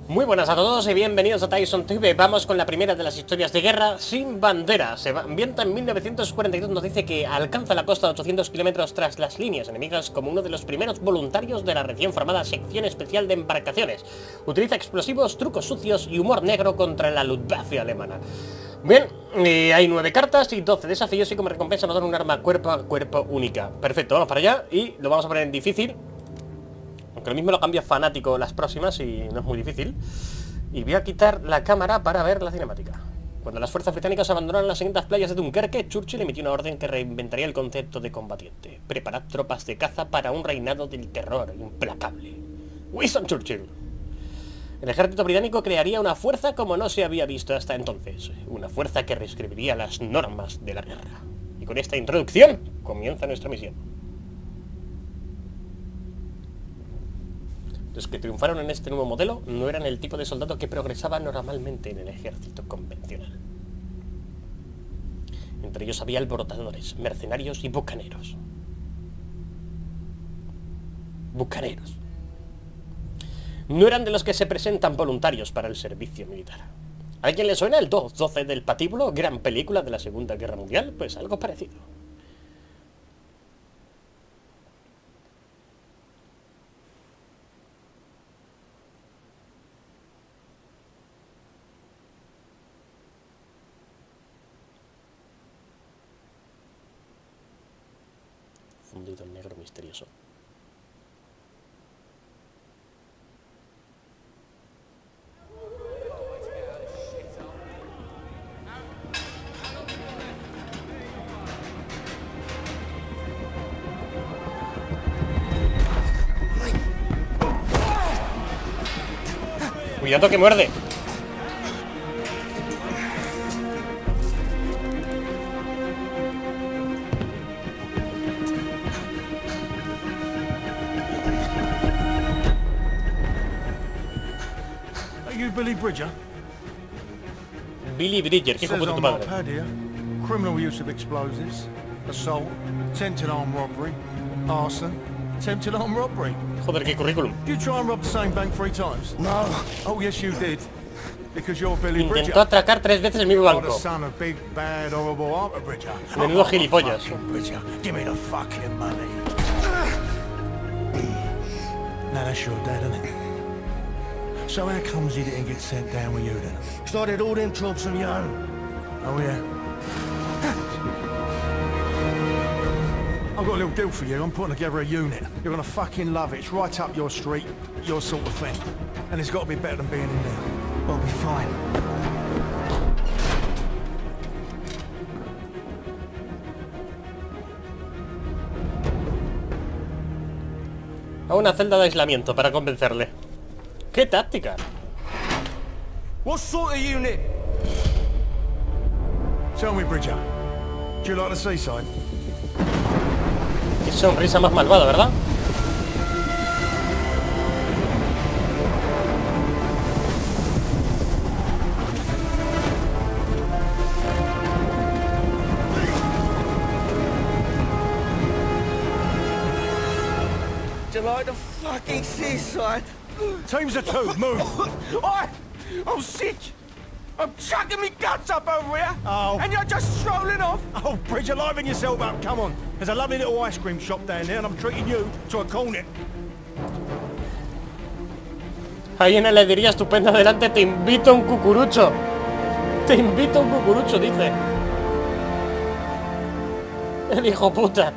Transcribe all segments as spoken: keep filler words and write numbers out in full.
Muy buenas a todos y bienvenidos a Tyson T V. Vamos con la primera de las historias de guerra sin bandera. Se ambienta en mil novecientos cuarenta y dos, nos dice que alcanza la costa de ochocientos kilómetros tras las líneas enemigas como uno de los primeros voluntarios de la recién formada sección especial de embarcaciones. Utiliza explosivos, trucos sucios y humor negro contra la Luftwaffe alemana. Bien, eh, hay nueve cartas y doce desafíos y como recompensa nos dan un arma cuerpo a cuerpo única. Perfecto, vamos para allá y lo vamos a poner en difícil. Aunque lo mismo lo cambia fanático las próximas y no es muy difícil. Y voy a quitar la cámara para ver la cinemática. Cuando las fuerzas británicas abandonaron las siguientes playas de Dunkerque, Churchill emitió una orden que reinventaría el concepto de combatiente. Preparad tropas de caza para un reinado del terror implacable. Winston Churchill. El ejército británico crearía una fuerza como no se había visto hasta entonces. Una fuerza que reescribiría las normas de la guerra. Y con esta introducción comienza nuestra misión. Los que triunfaron en este nuevo modelo no eran el tipo de soldado que progresaba normalmente en el ejército convencional. Entre ellos había alborotadores, mercenarios y bucaneros. Bucaneros. No eran de los que se presentan voluntarios para el servicio militar. ¿A alguien le suena el dos doce del patíbulo? Gran película de la Segunda Guerra Mundial. Pues algo parecido. Fundido en negro misterioso. Cuidado que muerde. Billy Bridger? Billy Bridger, ¿qué hijo puta tu padre? Criminal use of explosives, assault, attempted armed robbery, arson, attempted armed robbery. Joder, qué currículum. Did you try and rob the same bank three times? No. Oh yes you did. Because you're Billy Bridger. Intentó atracar tres veces el mismo banco. Son of big, bad, horrible Arthur Bridger. Menudo gilipollas. Bridger, give me the fucking money. Now that's your dad, isn't it? So how comes he didn't get sent down with you then? Started all them jobs on your own. Oh yeah. I've got a little deal for you. I'm putting together a unit. You're gonna fucking love it. It's right up your street, your sort of thing. And it's got to be better than being in there. I'll be fine. A una celda de aislamiento para convencerle. ¡Qué táctica! What sort of unit? Tell me, Bridger. Do you like the seaside? Qué sonrisa más malvada, ¿verdad? Do you like the fucking seaside? Teams of two, move! I, I'm sick! I'm chucking me guts up over here! Oh. And you're just strolling off! Oh, Bridger, liven yourself up, come on. There's a lovely little ice cream shop down there and I'm treating you to a cornet. Hay una heladería estupenda delante, te invito a un cucurucho. Te invito a un cucurucho, dice. El hijo puta.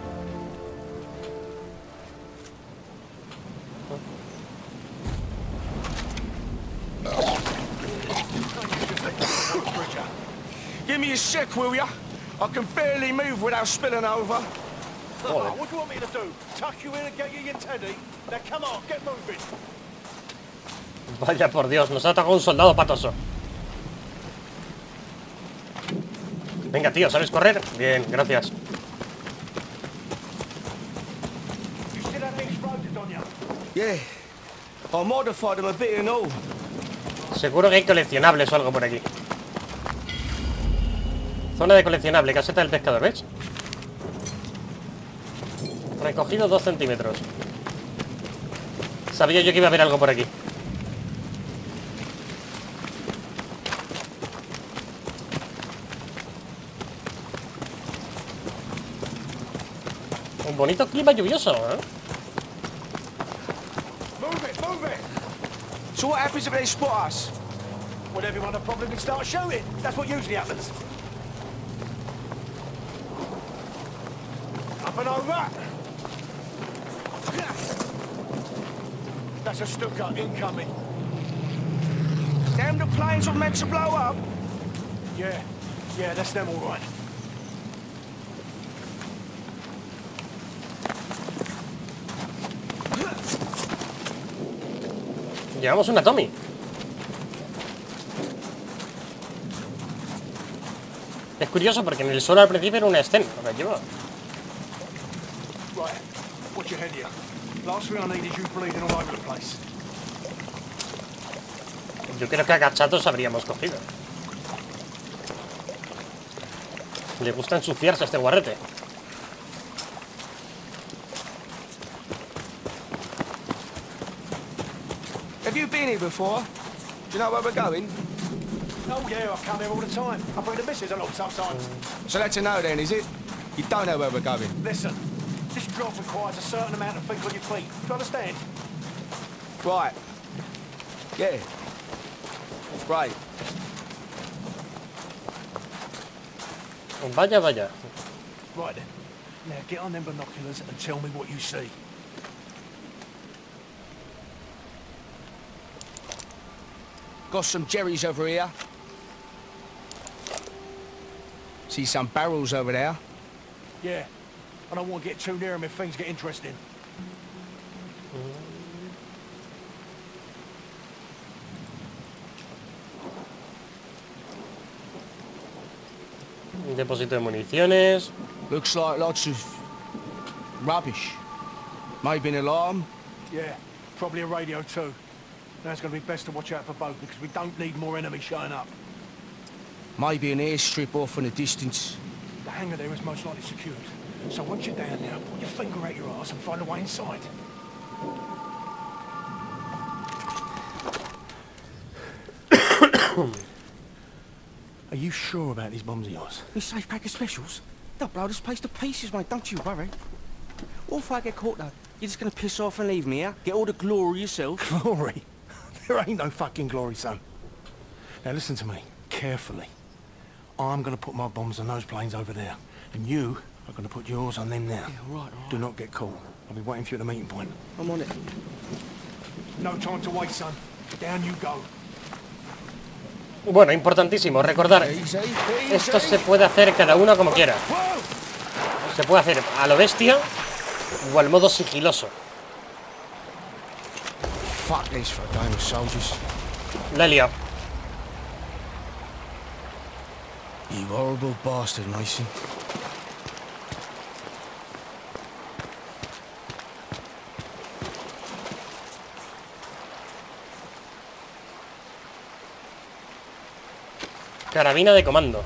Give me a sec, will ya? I can barely move without spilling over. Oh, what do you want me to do? Tuck you in and get you your teddy? Now come on, get moving. Vaya por Dios, nos ha atacado un soldado patoso. Venga, tío, ¿sabes correr? Bien, gracias. You still have the explosives on you? Yeah. I modified them a bit and all. Seguro que hay coleccionables o algo por aquí. Zona de coleccionable, caseta del pescador, ¿ves? Recogido dos centímetros. Sabía yo que iba a haber algo por aquí. bonito clima lluvioso, ¿eh? Move it, move it! So what happens if they spot us? Well, everyone will probably start shooting. That's what usually happens. Up and over! That's a Stuka incoming. Damn, the planes were meant to blow up. Yeah, yeah, that's them all right. Llevamos una Tommy. Es curioso porque en el suelo al principio era una Sten. Lo que lleva. Right, watch your head here. Last thing I need is you bleeding all over the place. Yo creo que a Gachatos habríamos cogido. Le gusta ensuciarse a este guarrete. Have you been here before? Do you know where we're going? Oh yeah, I come here all the time. I bring the missus along sometimes. So that's a no then, is it? You don't know where we're going? Listen, this job requires a certain amount of think on your feet. Do you understand? Right. Yeah. Right. Vaya, vaya. Right then. Now get on them binoculars and tell me what you see. Got some jerrys over here. See some barrels over there. Yeah. I don't want to get too near them if things get interesting. Un depósito de municiones. Looks like lots of rubbish. Maybe an alarm. Yeah. Probably a radio too. Now it's going to be best to watch out for both because we don't need more enemies showing up. Maybe an airstrip off in the distance. The hangar there is most likely secured. So once you're down there, put your finger out your arse and find a way inside. Are you sure about these bombs of yours? This safe pack of specials? They'll blow this place to pieces, mate, don't you worry. What if I get caught, though? You're just gonna piss off and leave me, yeah? Get all the glory yourself? Glory? There ain't no fucking glory, son. Now listen to me, carefully. I'm gonna put my bombs on those planes over there. And you are gonna put yours on them now. Yeah, all right, all right. Do not get caught. I'll be waiting for you at the meeting point. I'm on it. No time to waste, son. Down you go. Bueno, importantísimo recordar. Easy, easy. Esto se puede hacer cada uno como quiera. Se puede hacer a lo bestia o al modo sigiloso. Fuck this for a game of soldiers. La he liado. You horrible bastard, Mason. Carabina de comando.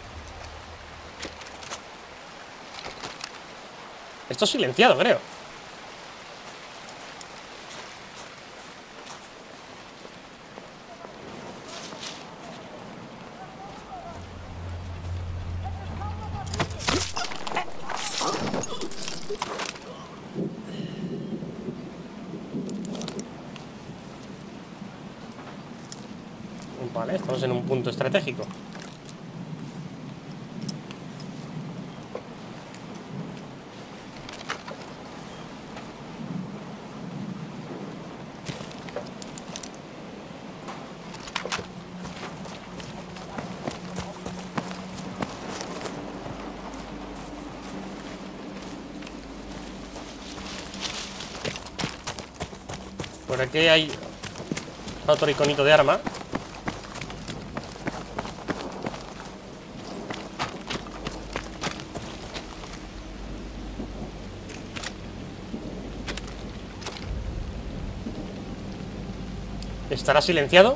Esto es silenciado, creo. Vale, estamos en un punto estratégico. Por aquí hay otro iconito de arma. ¿Estará silenciado?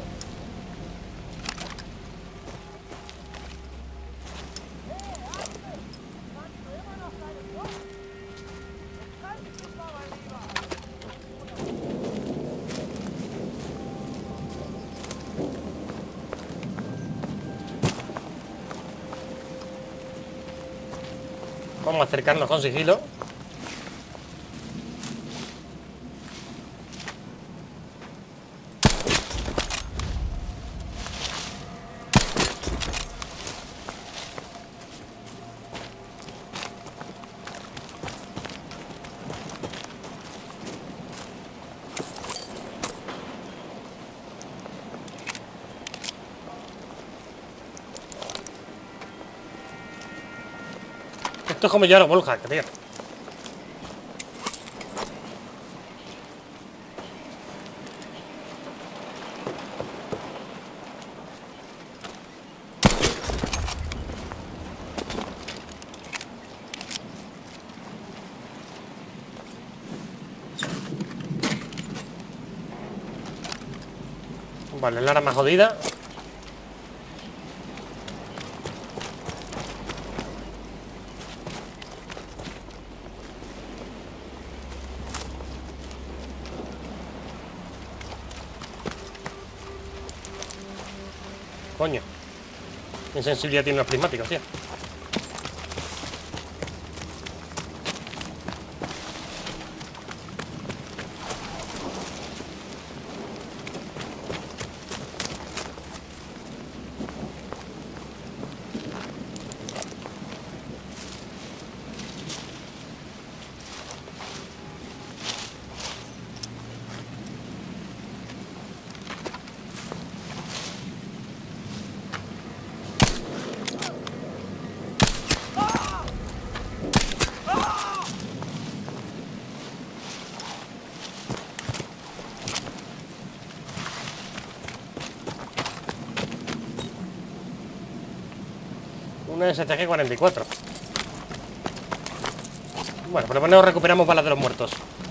Vamos a acercarnos con sigilo. Esto es como yo a los wallhack, tío. Vale, la arma jodida. Coño. ¿Qué sensibilidad tienen los prismáticos, tío? Una S T G cuarenta y cuatro. Bueno, por lo menos recuperamos balas de los muertos.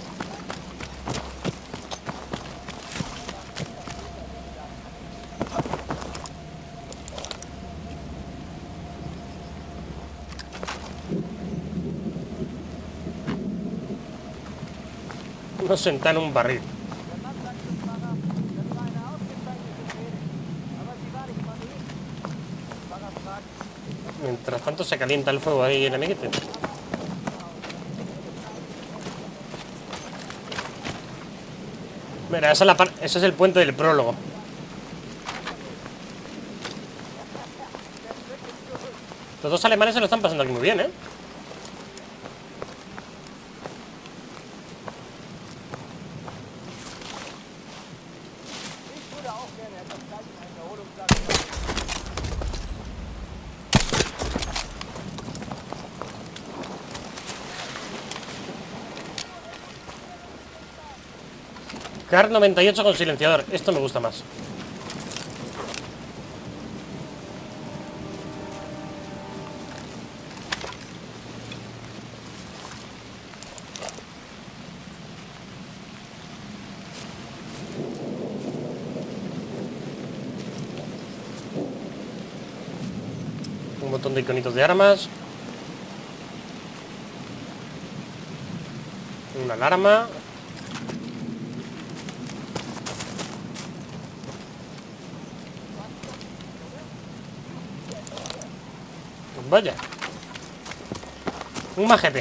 Nos senta en un barril. Mientras tanto se calienta el fuego ahí en el amiguete. Mira, esa es la par ese es el puente del prólogo. Los dos alemanes se lo están pasando aquí muy bien, ¿eh? Kar noventa y ocho con silenciador. Esto me gusta más. Un montón de iconitos de armas. Una alarma. Vaya. Un majete.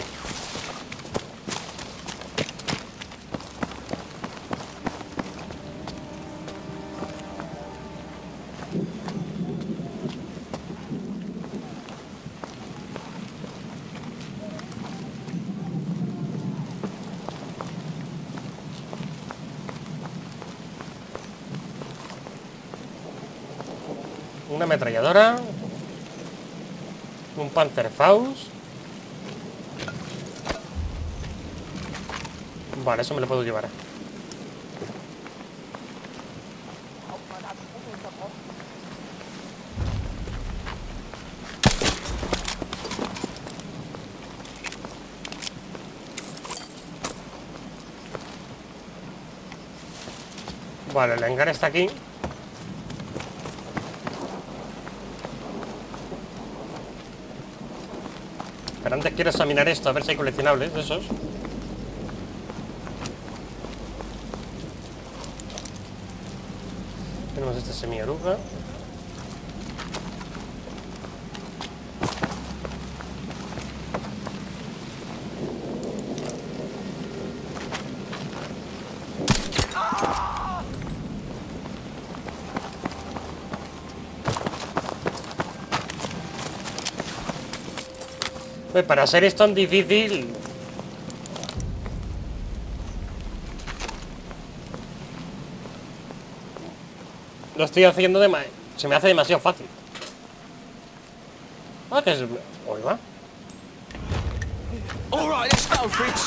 Una ametralladora. Un Panzerfaust. Vale, eso me lo puedo llevar. Vale, el hangar está aquí. Pero antes quiero examinar esto, a ver si hay coleccionables de esos. Tenemos este semi-oruga. Pues para ser esto tan difícil... Lo estoy haciendo de... Se me hace demasiado fácil. Ah, que es... Oiga. All right, let's go, Fritz.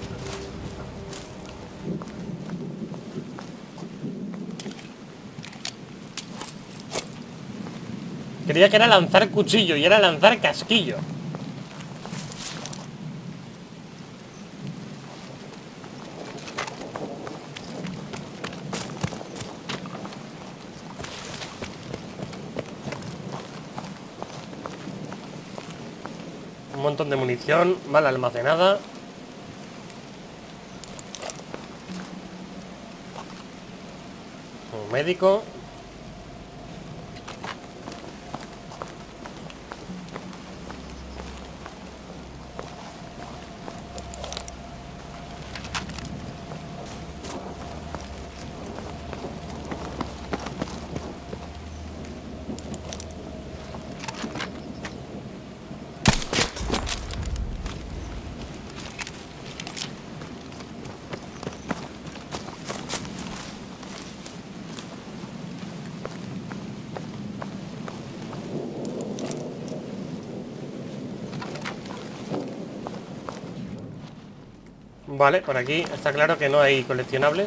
Creía que era lanzar cuchillo y era lanzar casquillo. Un montón de munición mal almacenada. Un médico. Vale, por aquí está claro que no hay coleccionables.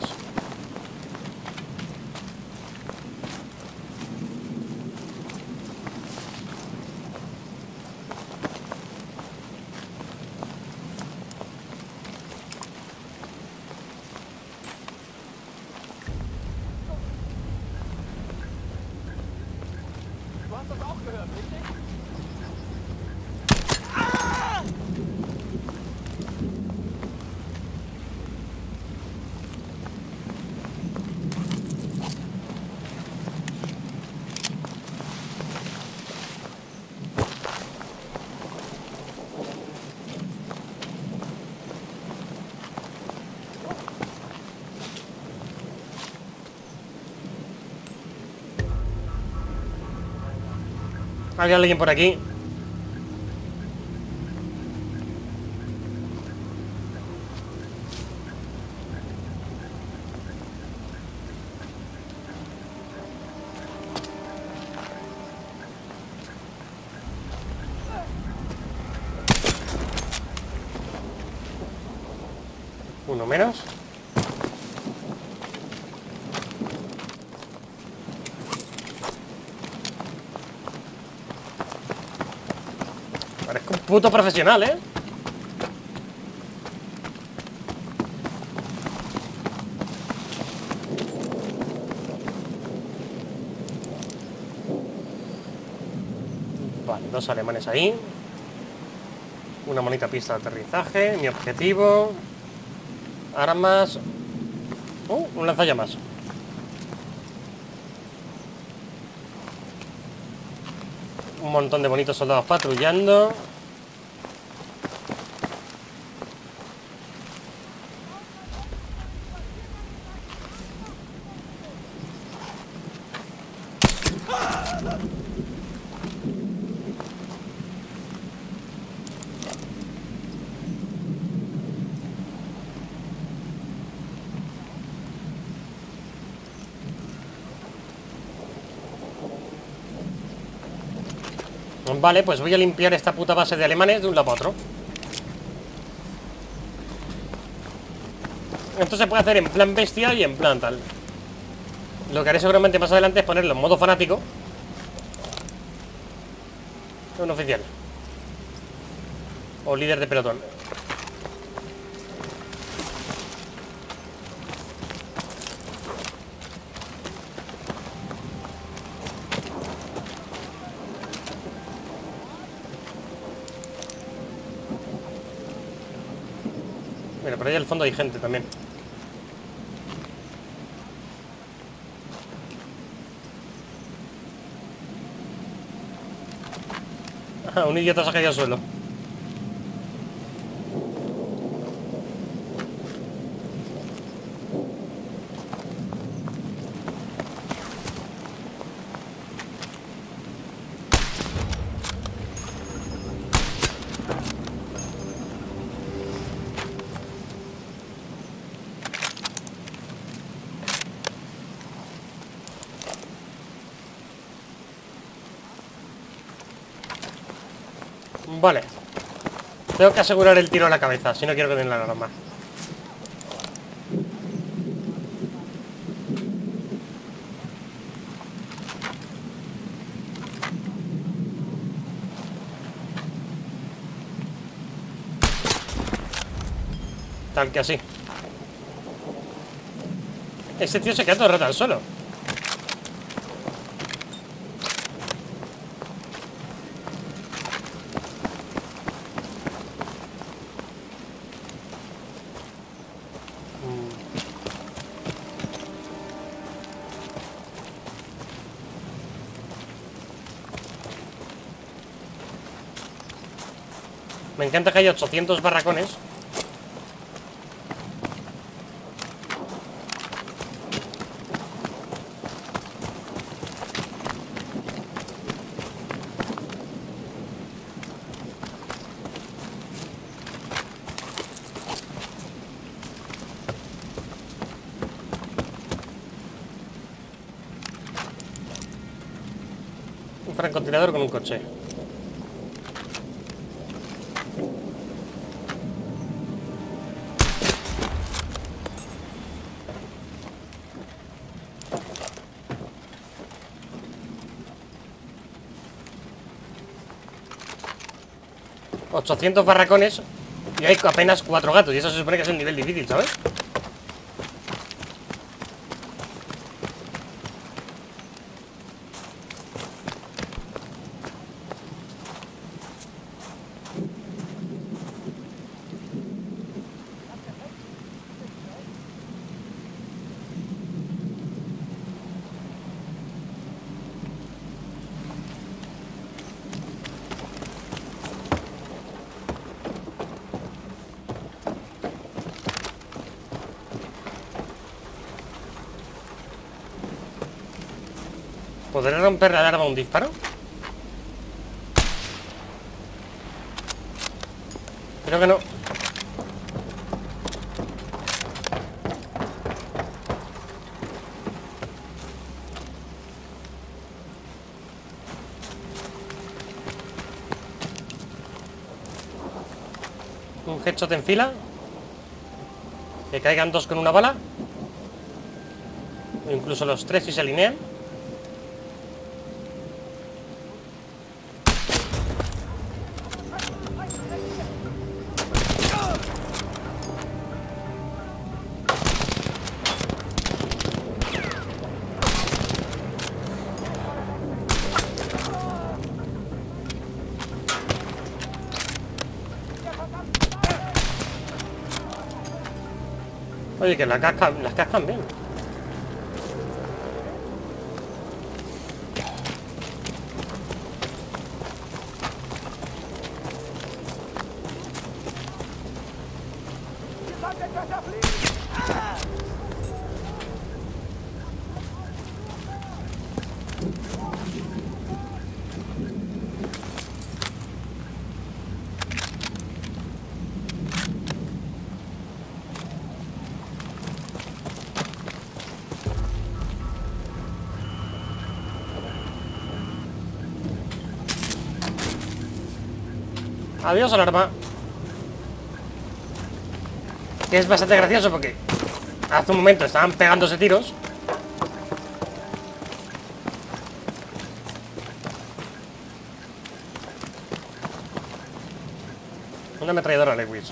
Hay alguien por aquí. Uno menos. Parezco un puto profesional, ¿eh? Vale, dos alemanes ahí. Una bonita pista de aterrizaje. Mi objetivo. Armas. Uh, un lanzallamas. Un montón de bonitos soldados patrullando. Vale, pues voy a limpiar esta puta base de alemanes de un lado a otro. Esto se puede hacer en plan bestia y en plan tal. Lo que haré seguramente más adelante es ponerlo en modo fanático. Un oficial. O líder de pelotón. Mira, por ahí al fondo hay gente también. Ah, un idiota se ha caído al suelo. Vale. Tengo que asegurar el tiro a la cabeza, si no quiero que den la alarma. Tal que así. Ese tío se queda todo el rato al suelo. Me encanta que haya ochocientos barracones. Un francotirador con un coche. ochocientos barracones y hay apenas cuatro gatos. Y eso se supone que es el nivel difícil, ¿sabes? ¿Podré romper la alarma a un disparo? Creo que no. Un headshot en fila. Que caigan dos con una bala. O incluso los tres si se alinean. Oye, que las cascan, las cascan bien. Adiós, alarma. Que es bastante gracioso porque hace un momento estaban pegándose tiros. Una ametralladora Lewis.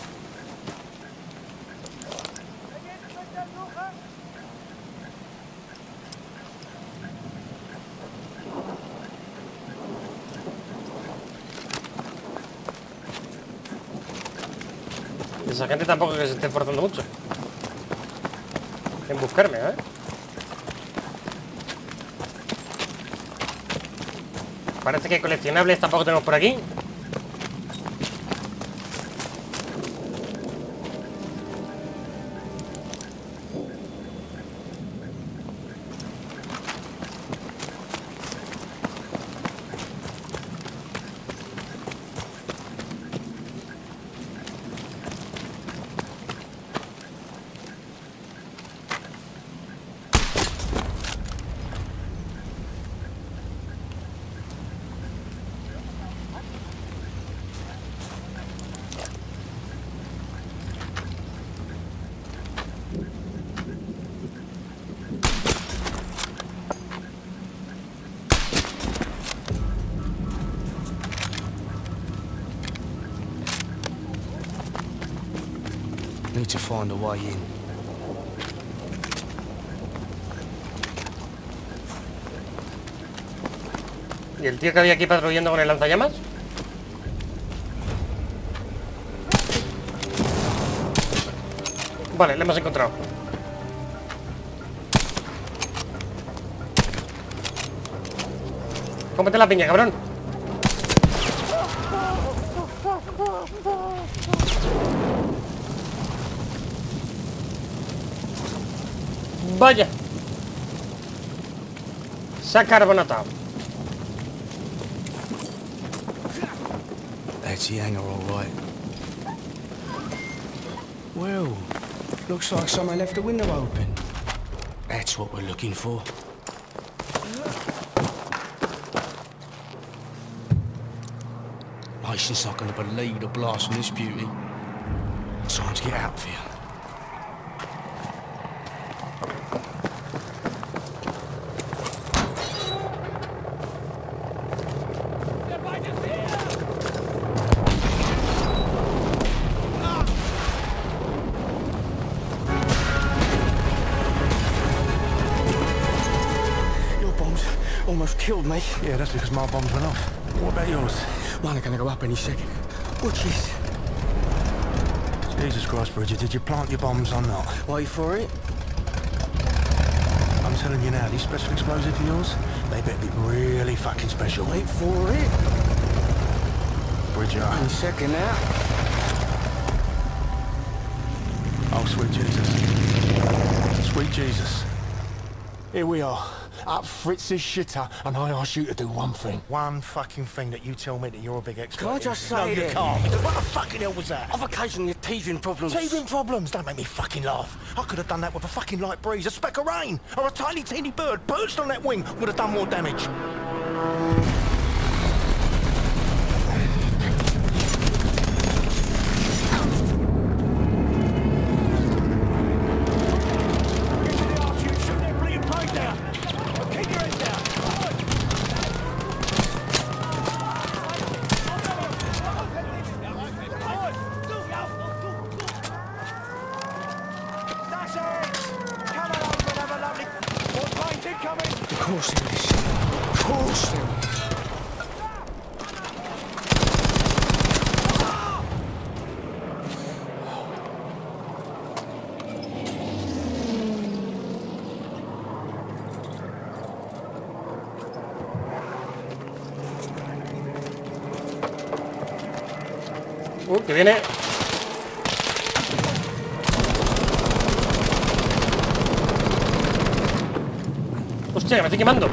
Esa gente tampoco que se esté esforzando mucho en buscarme, ¿eh? Parece que coleccionables tampoco tenemos por aquí. need to find a way in. ¿Y el tío que había aquí patrullando con el lanzallamas? Vale, le hemos encontrado. Cómete la piña, cabrón. Vaya. Se ha carbonatado. That's the hangar, all right. Well, looks like someone left the window open. That's what we're looking for. Mason's not gonna believe the blast from this beauty. Time to get out of here. Almost killed me. Yeah, that's because my bombs went off. What about yours? Mine are gonna go up any second. Watch this. Jesus Christ, Bridget, did you plant your bombs or not? Wait for it. I'm telling you now, these special explosives of yours, they better be really fucking special. Wait for it. Bridget. Any second now. Oh, sweet Jesus. Sweet Jesus. Here we are. Up Fritz's shitter, and I ask you to do one thing. One fucking thing that you tell me that you're a big expert Can I in. just say No, you that- can't. What the fucking hell was that? I've occasionally teething problems. Teething problems? Don't make me fucking laugh. I could have done that with a fucking light breeze, a speck of rain, or a tiny teeny bird perched on that wing would have done more damage. Of course there is. Of course there is. Uh, que viene. Hostia, que me estoy quemando.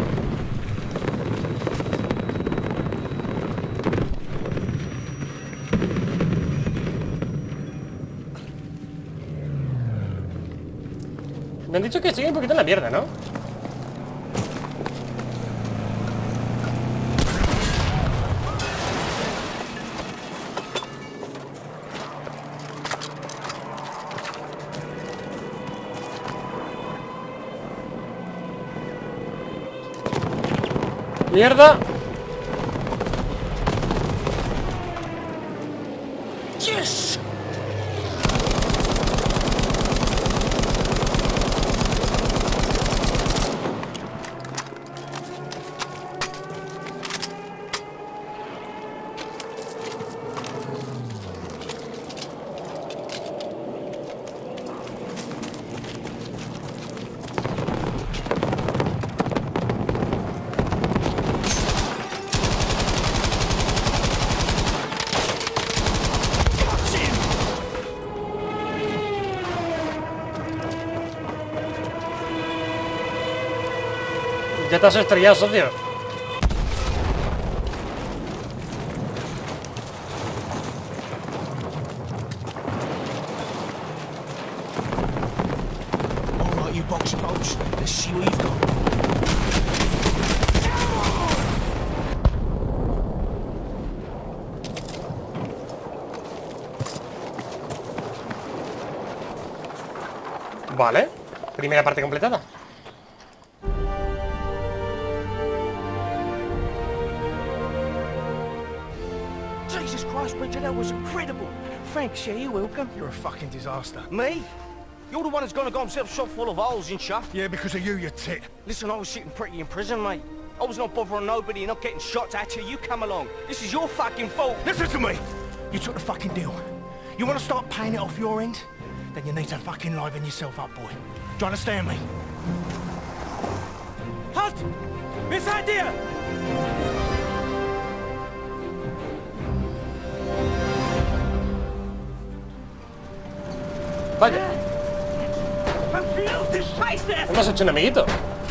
Me han dicho que sigue un poquito en la mierda, ¿no? ¡Mierda! ¡Yes! Ya te has estrellado, socio. All right, you box of bolts. Let's see what you've got. Vale. Primera parte completada. Jesus Christ, Bridget, that was incredible. Thanks, yeah, you're welcome. You're a fucking disaster. Me? You're the one who's gonna got himself shot full of holes and shit. Yeah, because of you, you tit. Listen, I was sitting pretty in prison, mate. I was not bothering nobody, not getting shots at you. You come along. This is your fucking fault. Listen to me. You took the fucking deal. You want to start paying it off your end? Then you need to fucking liven yourself up, boy. Do you understand me? Halt! Wer seid ihr? Vaya. Hemos hecho un amiguito.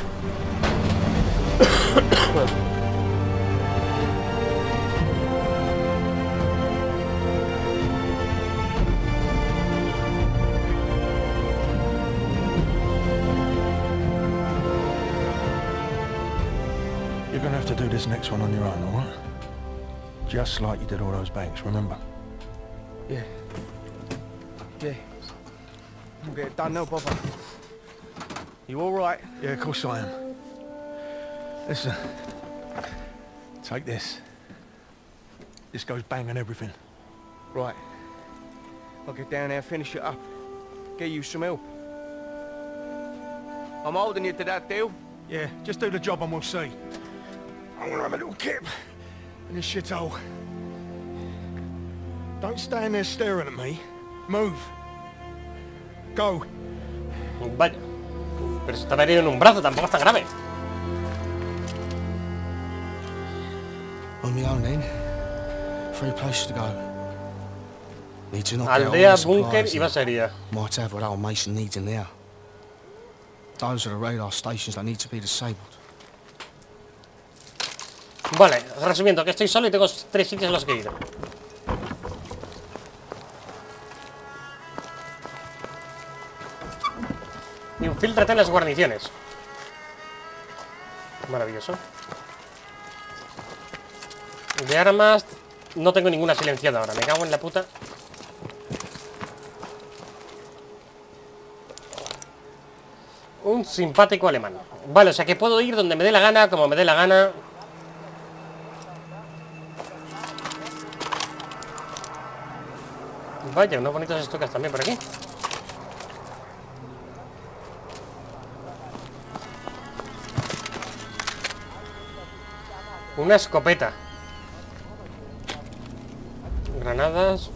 You're gonna have to do this next one on your own, all right? Just like you did all those banks, remember? Yeah. Yeah. We'll get it done, no bother. You all right? Yeah, of course I am. Listen. Take this. This goes bang on everything. Right. I'll get down there, finish it up. Get you some help. I'm holding you to that deal. Yeah, just do the job and we'll see. I want to have a little kip in this shithole. Don't stand there staring at me. Move. Go. Vaya. Pero se estaba herido en un brazo, tampoco es tan grave. On my own then. Three places to go. Need to knock Aldea, out all the búnker supplies y basería. might have what old Mason needs in there. Those are the radar stations that need to be disabled. Vale, resumiendo, que estoy solo y tengo tres sitios a los que ir. Infíltrate en las guarniciones. Maravilloso. De armas no tengo ninguna silenciada ahora. Me cago en la puta. Un simpático alemán. Vale, o sea que puedo ir donde me dé la gana, como me dé la gana. Vaya, unos bonitos estocas también por aquí. Una escopeta. Granadas.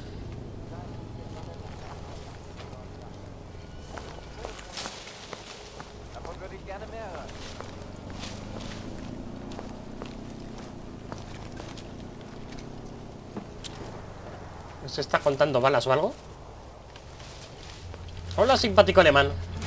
¿Se está contando balas o algo? Hola, simpático alemán.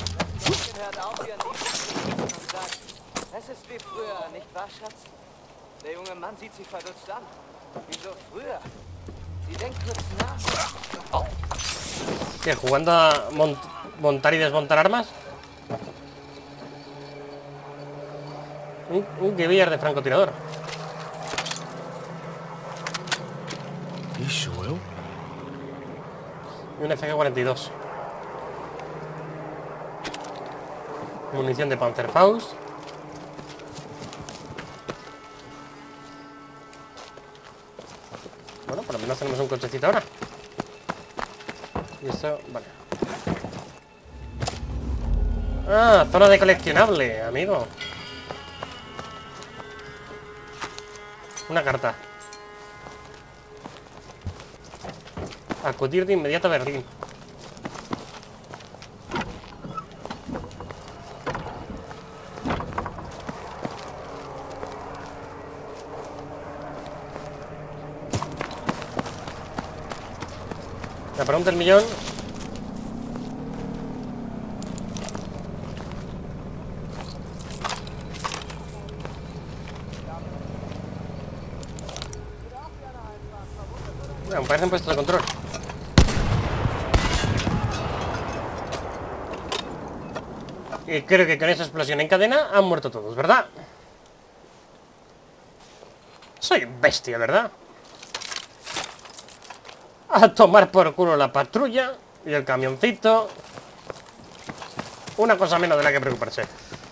Es ist wie früher, nicht wahr, Schatz? Der junge Mann sieht sie verdutzt an. Wieso früher? Sie denkt kurz nach. Oh. ¿Qué? ¿Jugando a mont montar y desmontar armas? Un, un Gewehr de francotirador. You sure? Y un F G cuarenta y dos. Munición de Panzerfaust. Bueno, por lo menos tenemos un cochecito ahora. Y esto, vale. Ah, zona de coleccionable, amigo. Una carta. Acudir de inmediato a Berlín. La pregunta del millón. Bueno, me parecen puestos de control. Y creo que con esa explosión en cadena han muerto todos, ¿verdad? Soy bestia, ¿verdad? A tomar por culo la patrulla y el camioncito. Una cosa menos de la que preocuparse.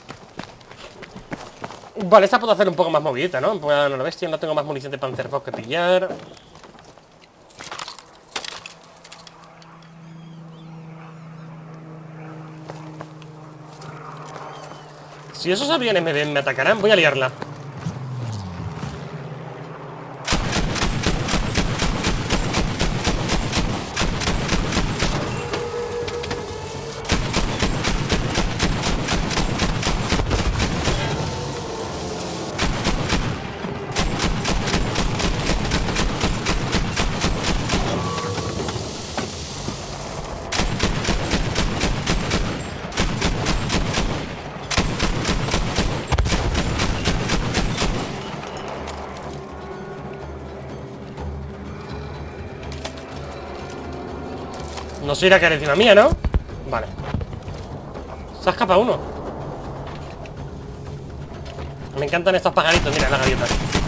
Vale, esta puedo hacer un poco más movidita, ¿no? Bueno, la bestia, no tengo más munición de Panzerfaust que pillar. Si esos aviones me ven, me atacarán, voy a liarla. No se irá a caer encima mía, ¿no? Vale. Se ha escapado uno. Me encantan estos pajaritos, mira la gaviota.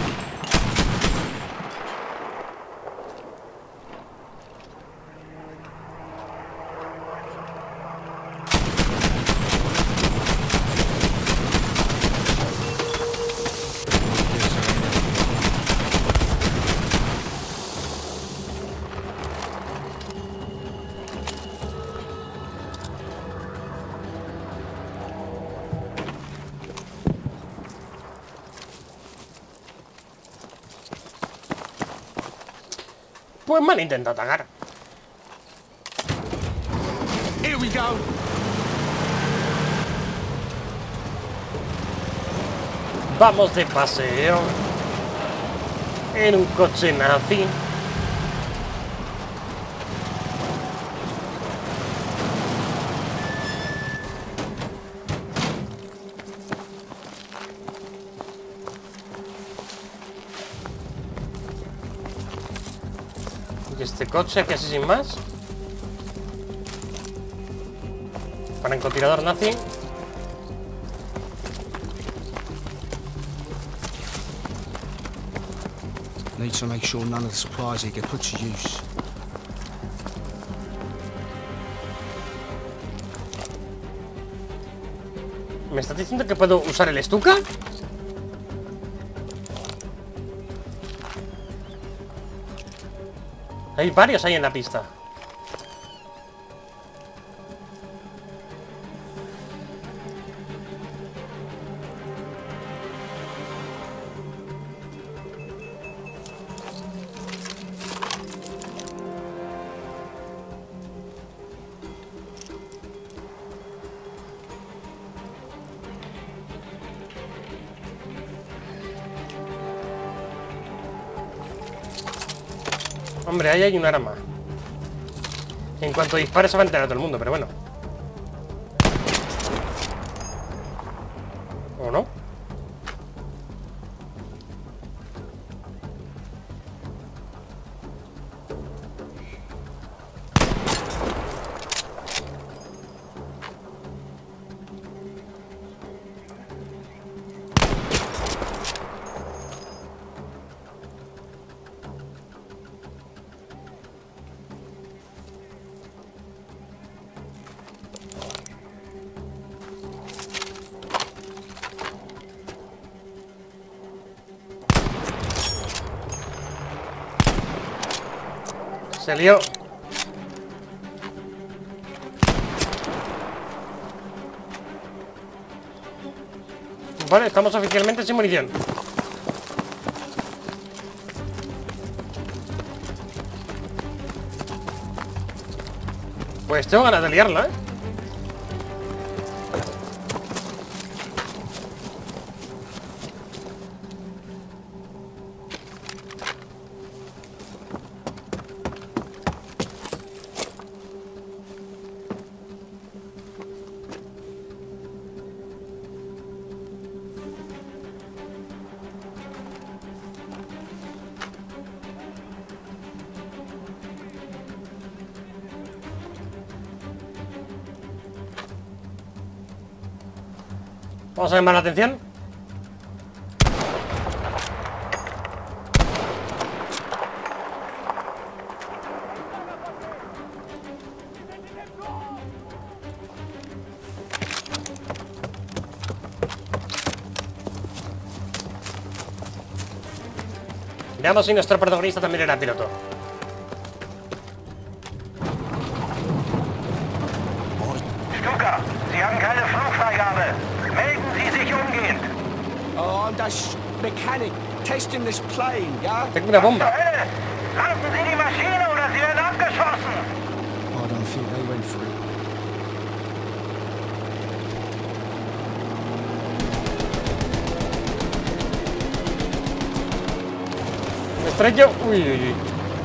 Pues me han intentado atacar. Here we go. Vamos de paseo en un coche nazi. Y este coche que así sin más. Francotirador nazi. Need to make sure none of the supplies here get put to use. ¿Me estás diciendo que puedo usar el Stuka? Hay varios ahí en la pista. Hombre, ahí hay un arma. En cuanto dispare se va a enterar todo el mundo, pero bueno. ¿O no? Se lió. Vale, estamos oficialmente sin munición. Pues tengo ganas de liarla, ¿eh? Vamos a llamar la atención. Veamos si nuestro protagonista también era piloto. Stuka, Sie haben keine Flugfreigabe. Melden Sie sich das mechanic testing this plane, yeah? Tengo una bomba. Landen Sie die Maschine oder Sie werden abgeschossen! I don't think they went for it. Me estrello. Uy, uy, uy.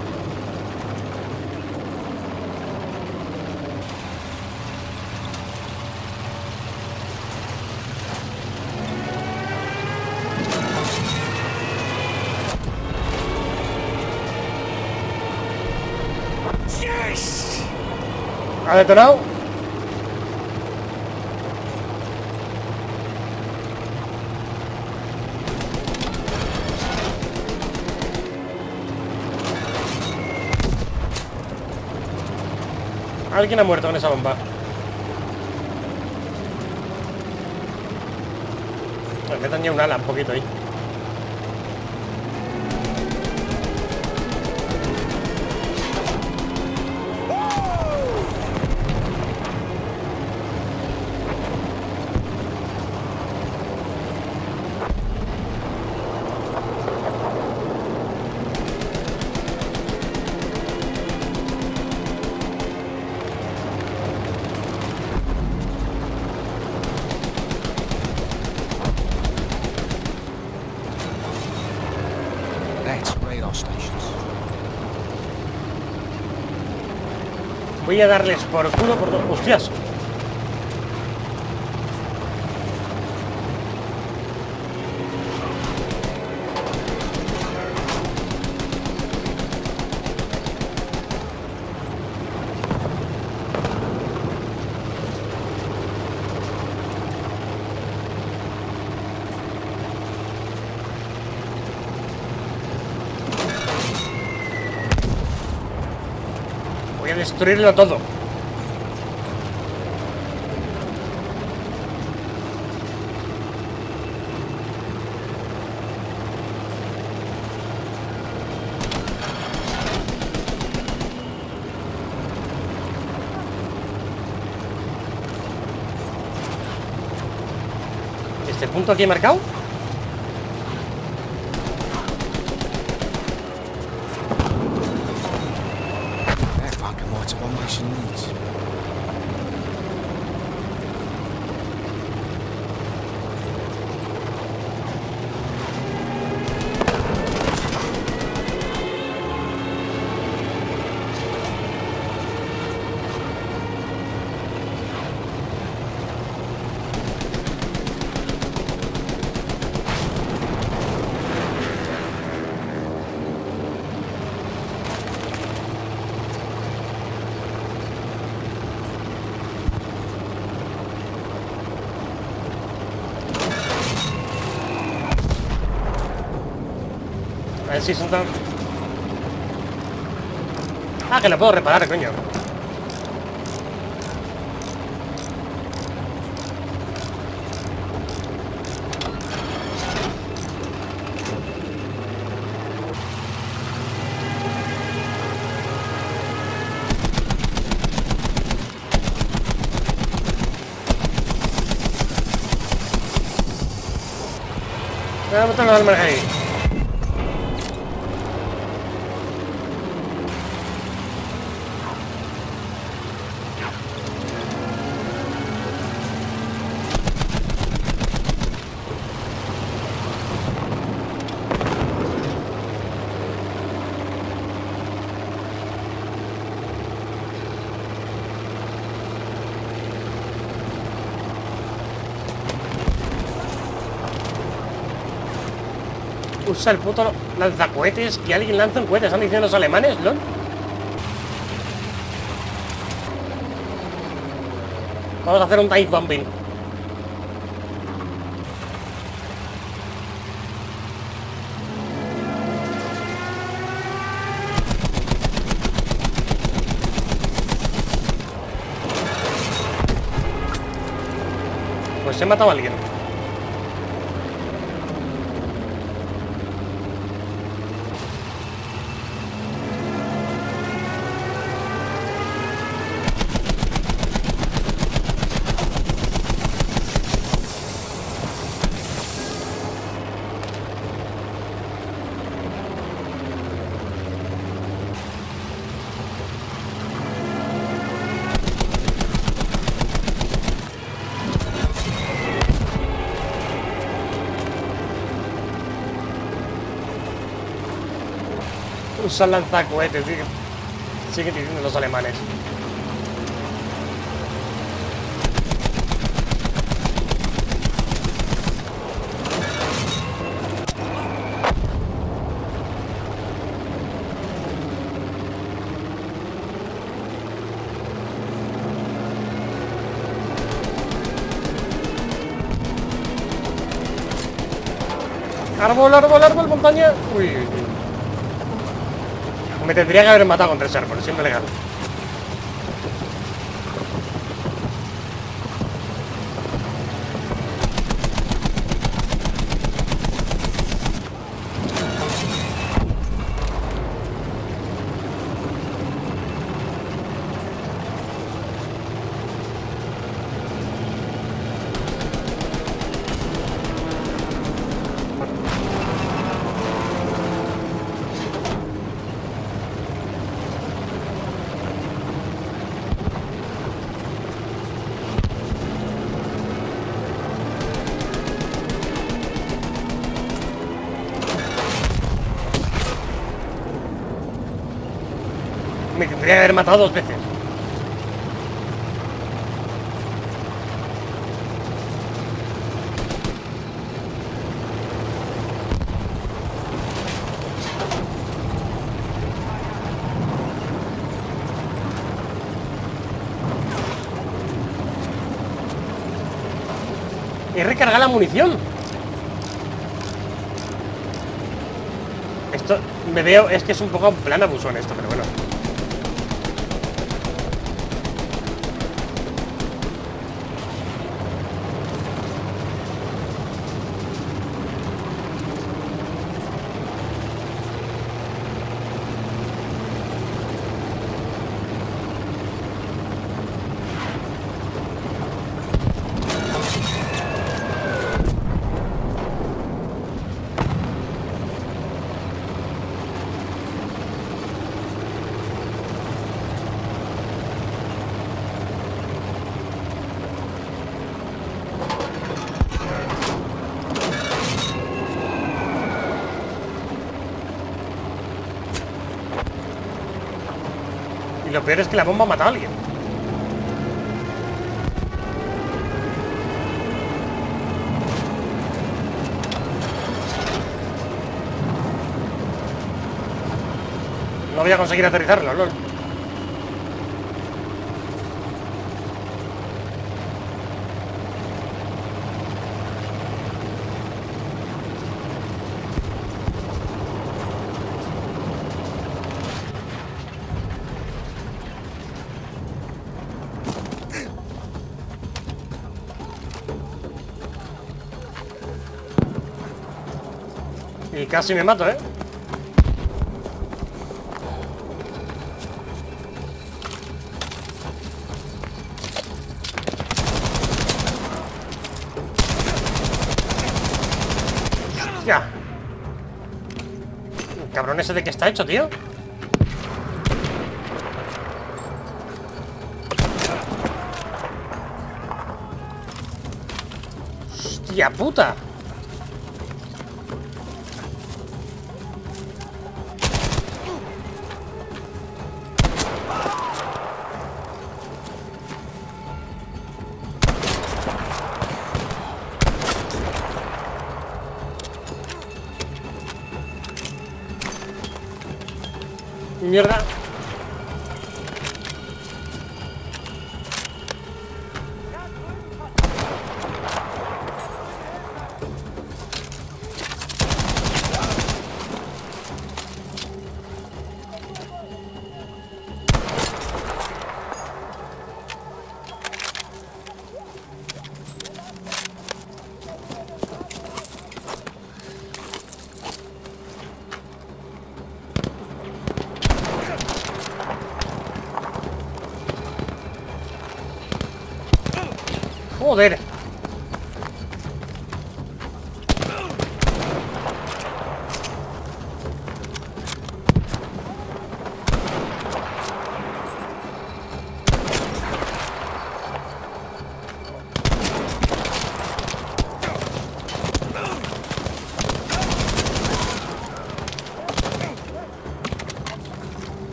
Yes! ¿Ha detonado? Alguien ha muerto con esa bomba. Me dañado un ala un poquito ahí. That's radar stations. Voy a darles por culo por dos. ¡Hostias! Voy a destruirlo todo. ¿Este punto aquí marcado? That fucking what's what my machine needs. A ver si son tan... Ah, que lo puedo reparar, coño. Voy a botar los almanes ahí. Usa el puto lanzacohetes. Que alguien lanza un cohete. ¿Están diciendo los alemanes, lol? Vamos a hacer un dive bombing. Pues he matado a alguien. Usan lanzacohetes, tío. Siguen diciendo los alemanes. Árbol, árbol, árbol, montaña. Uy, uy, uy. Me tendría que haber matado con tres árboles, siempre legal. Me tendría que haber matado dos veces. He recargado la munición. Esto me veo, es que es un poco en plan abusón esto, pero bueno. Y lo peor es que la bomba ha matado a alguien. No voy a conseguir aterrizarlo, lol. Y casi me mato, ¿eh? ¡Hostia! ¿El cabrón ese de qué está hecho, tío? ¡Hostia puta! Mierda. Joder.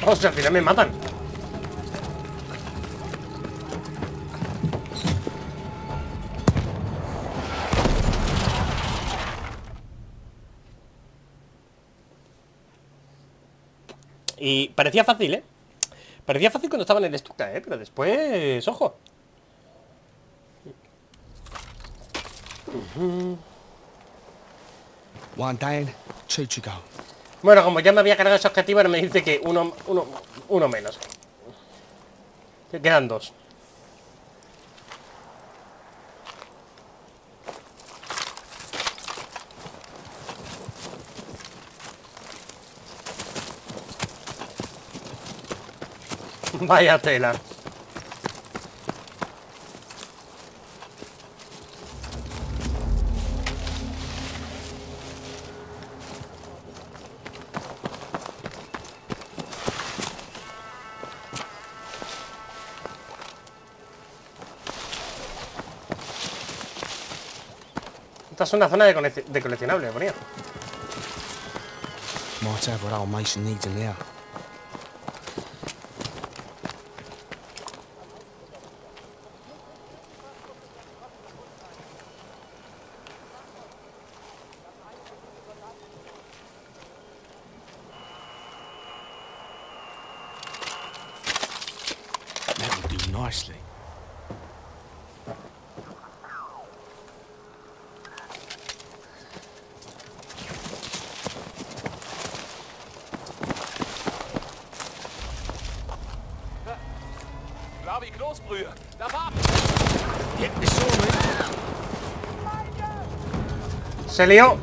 O sea, al final me matan. Y parecía fácil, ¿eh? Parecía fácil cuando estaba en el Stuka, ¿eh? Pero después... ¡ojo! One down, two to go. Bueno, como ya me había cargado ese objetivo, ahora me dice que uno, uno, uno menos. Que quedan dos. Vaya tela. Esta es una zona de, colec de coleccionables, ponía. Might have what old Mason needs in there. That'll do nicely. Klar wie Kloßbrühe. Da war... Hit me, saw me. Se lió.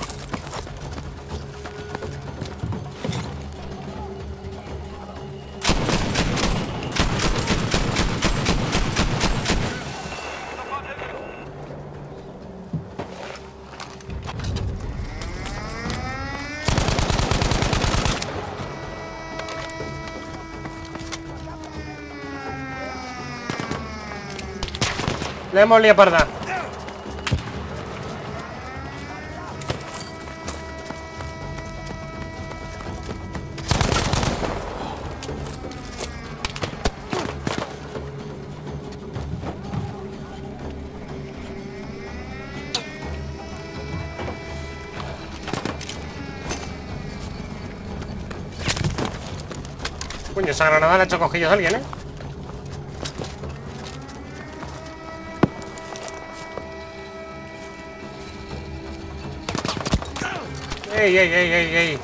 Le hemos liado parda. Coño, esa granada le ha hecho cosquillos a alguien, ¿eh? ¡Ey, ey, ey, ey, ey!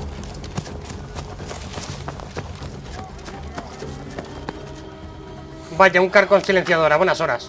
Vaya, un car con silenciadora, buenas horas.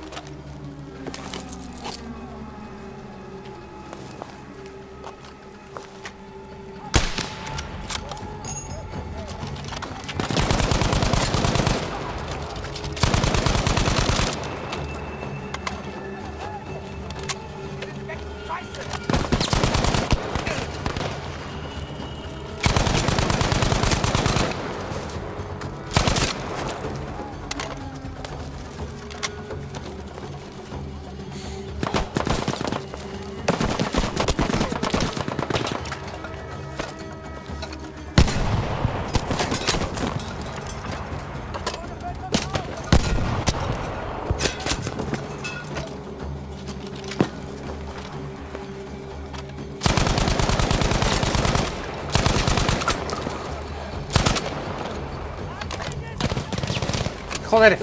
Joder.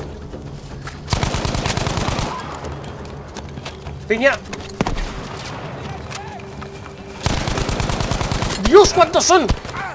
Piña. Dios, ¿cuántos son?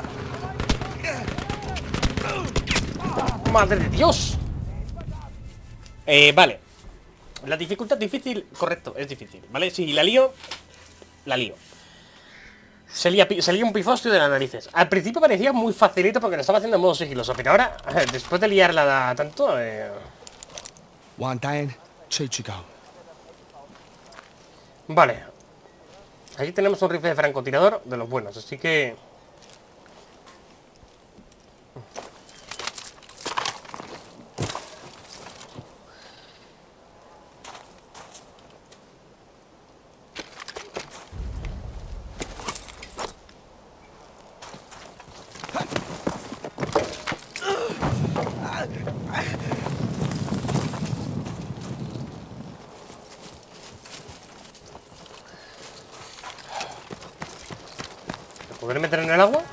Madre de Dios. Eh, vale. La dificultad difícil, correcto, es difícil, ¿vale? Si la lío, la lío. Se lía, se lía un pifostio de las narices. Al principio parecía muy facilito porque lo estaba haciendo en modo sigiloso, pero ahora, después de liarla tanto... Eh... One down, two to go. Vale. Aquí tenemos un rifle de francotirador de los buenos, así que... ¿Podré meter en el agua?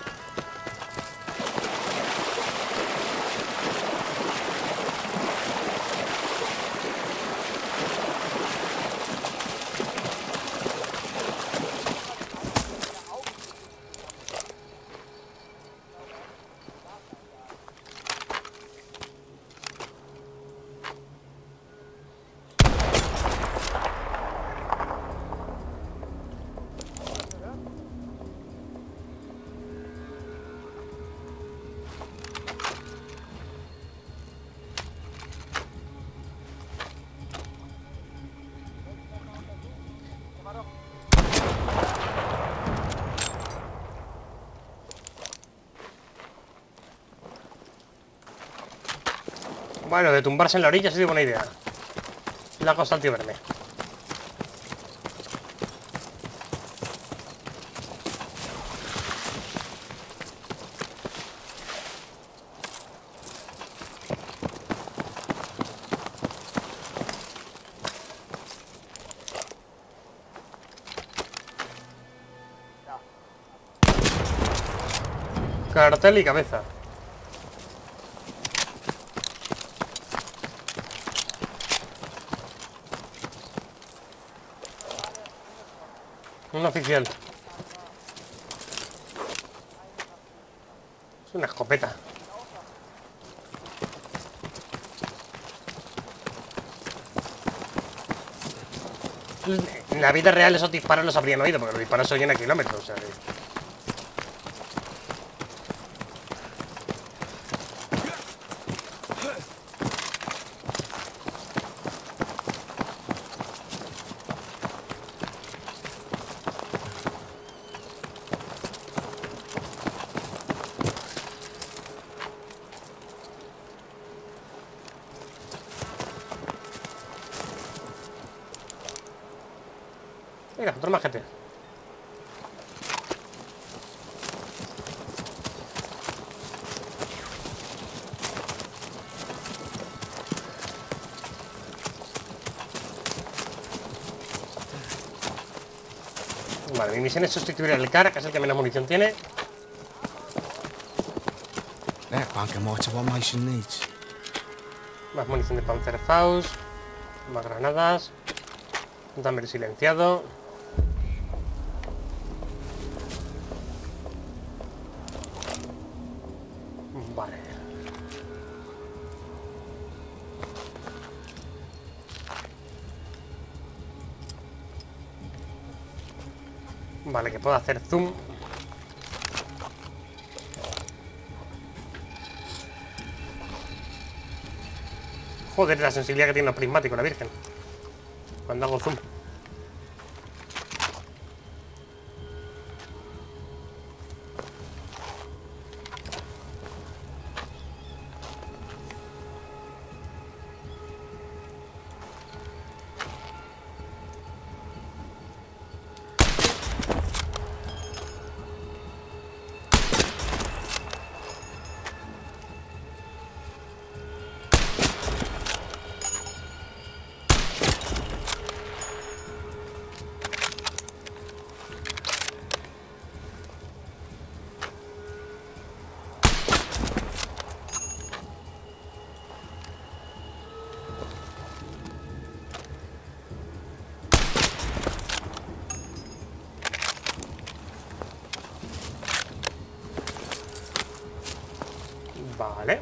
Bueno, de tumbarse en la orilla ha sido buena idea. Le ha costado al tío verme. Cartel y cabeza. Un oficial. Es una escopeta. En la vida real esos disparos los habrían oído, porque los disparos se oyen a kilómetros, o sea que... Mira, otro más gente. Vale, mi misión es sustituir el cara, que es el que menos munición tiene. That bunker might have what Mason needs. Más munición de Panzerfaust. Más granadas. Un Tamer silenciado. Vale. Vale, que puedo hacer zoom. Joder, la sensibilidad que tiene los prismáticos, la virgen. Cuando hago zoom. Vale.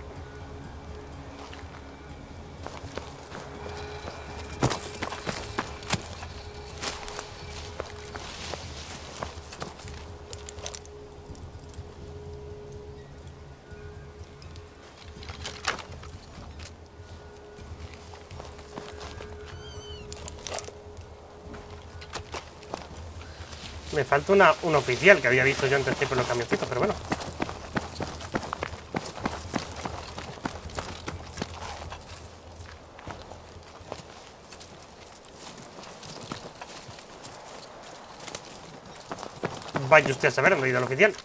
Me falta una, un oficial que había visto yo antes por los camioncitos, pero bueno. Vaya usted a saber dónde ha ido el oficial.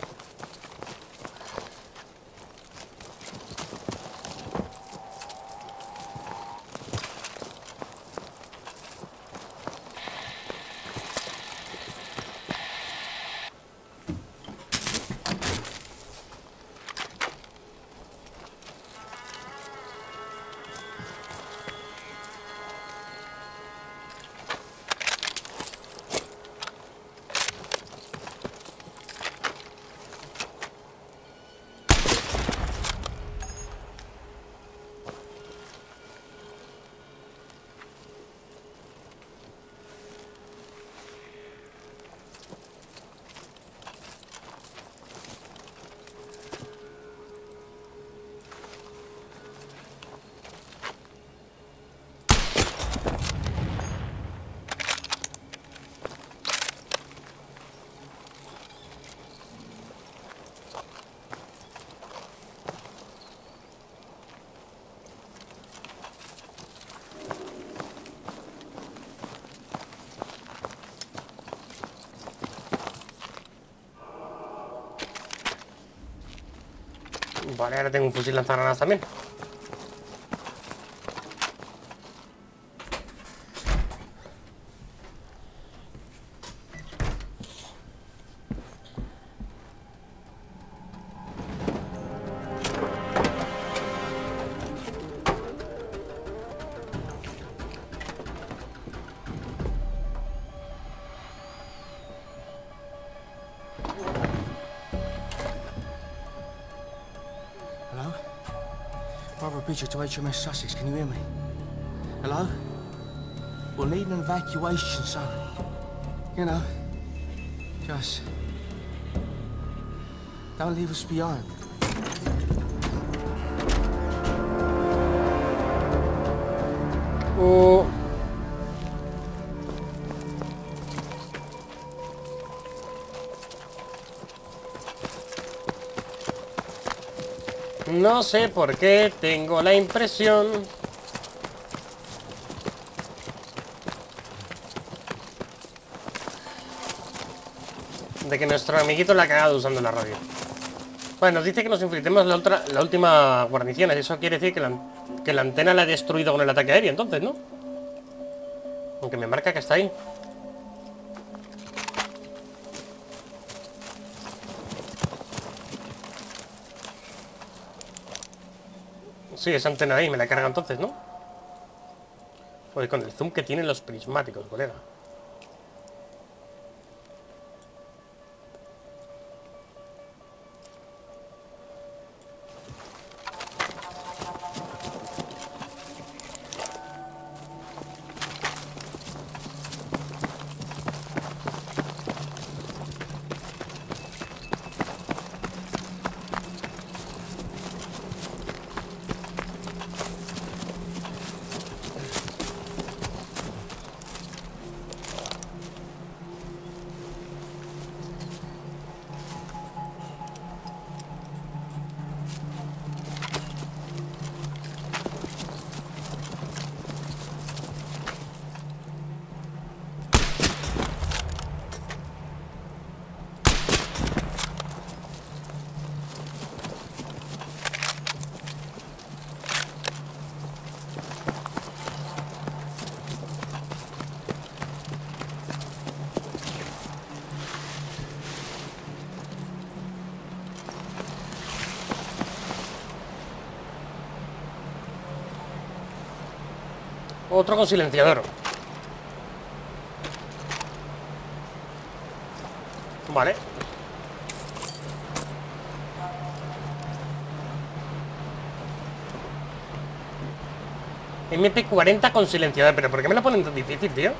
Vale, ahora tengo un fusil lanzagranadas también. Hello? Brother Bridger to H M S Sussex, can you hear me? Hello? We'll need an evacuation, so... You know... Just... Don't leave us behind. Oh. No sé por qué tengo la impresión de que nuestro amiguito la ha cagado usando la radio. Bueno, nos dice que nos infiltremos la, otra, la última guarnición. Eso quiere decir que la, que la antena la he destruido con el ataque aéreo, entonces, ¿no? Aunque me marca que está ahí. Sí, esa antena ahí me la carga entonces, ¿no? Pues con el zoom que tienen los prismáticos, colega. Otro con silenciador. Vale. M P cuarenta con silenciador. ¿Pero por qué me lo ponen tan difícil, tío?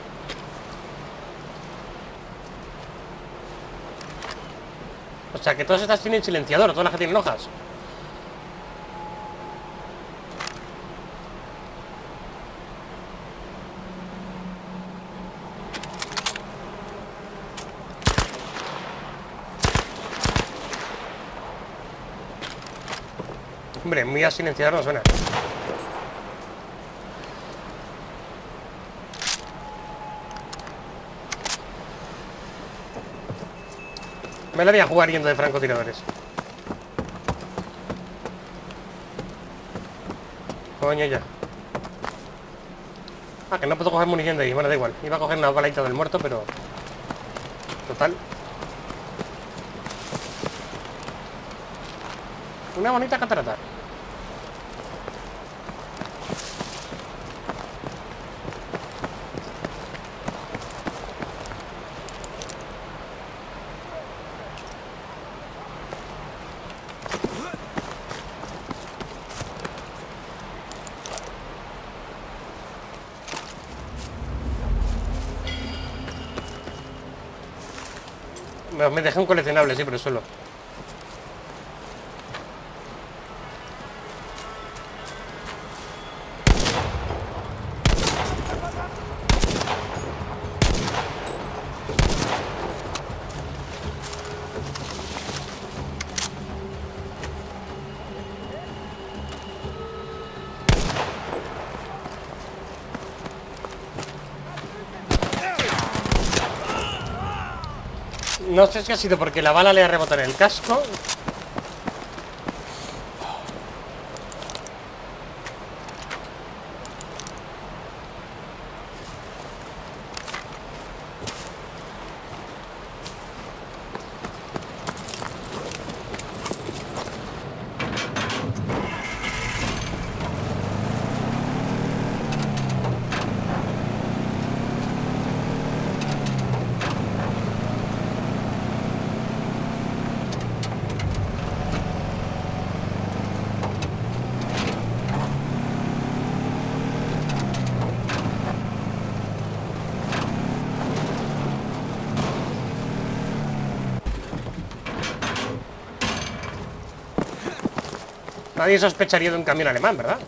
O sea, que todas estas tienen silenciador. Todas las que tienen hojas. Hombre, muy a silenciador no suena. Me la voy a jugar yendo de francotiradores. Coño ya. Ah, que no puedo coger munición de ahí. Bueno, da igual. Iba a coger una balita del muerto, pero... Total. Una bonita catarata. Me dejé un coleccionable, sí, pero solo. No sé si ha sido porque la bala le ha rebotado en el casco Nadie sospecharía de un camión alemán, ¿verdad?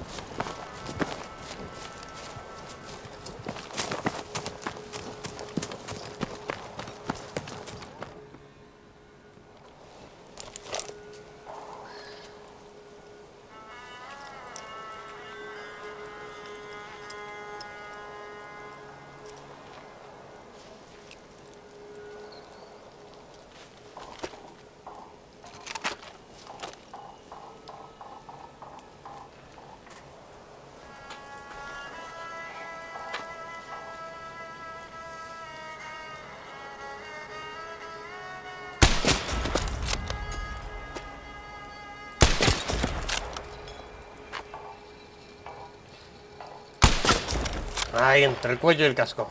Ahí, entre el cuello y el casco.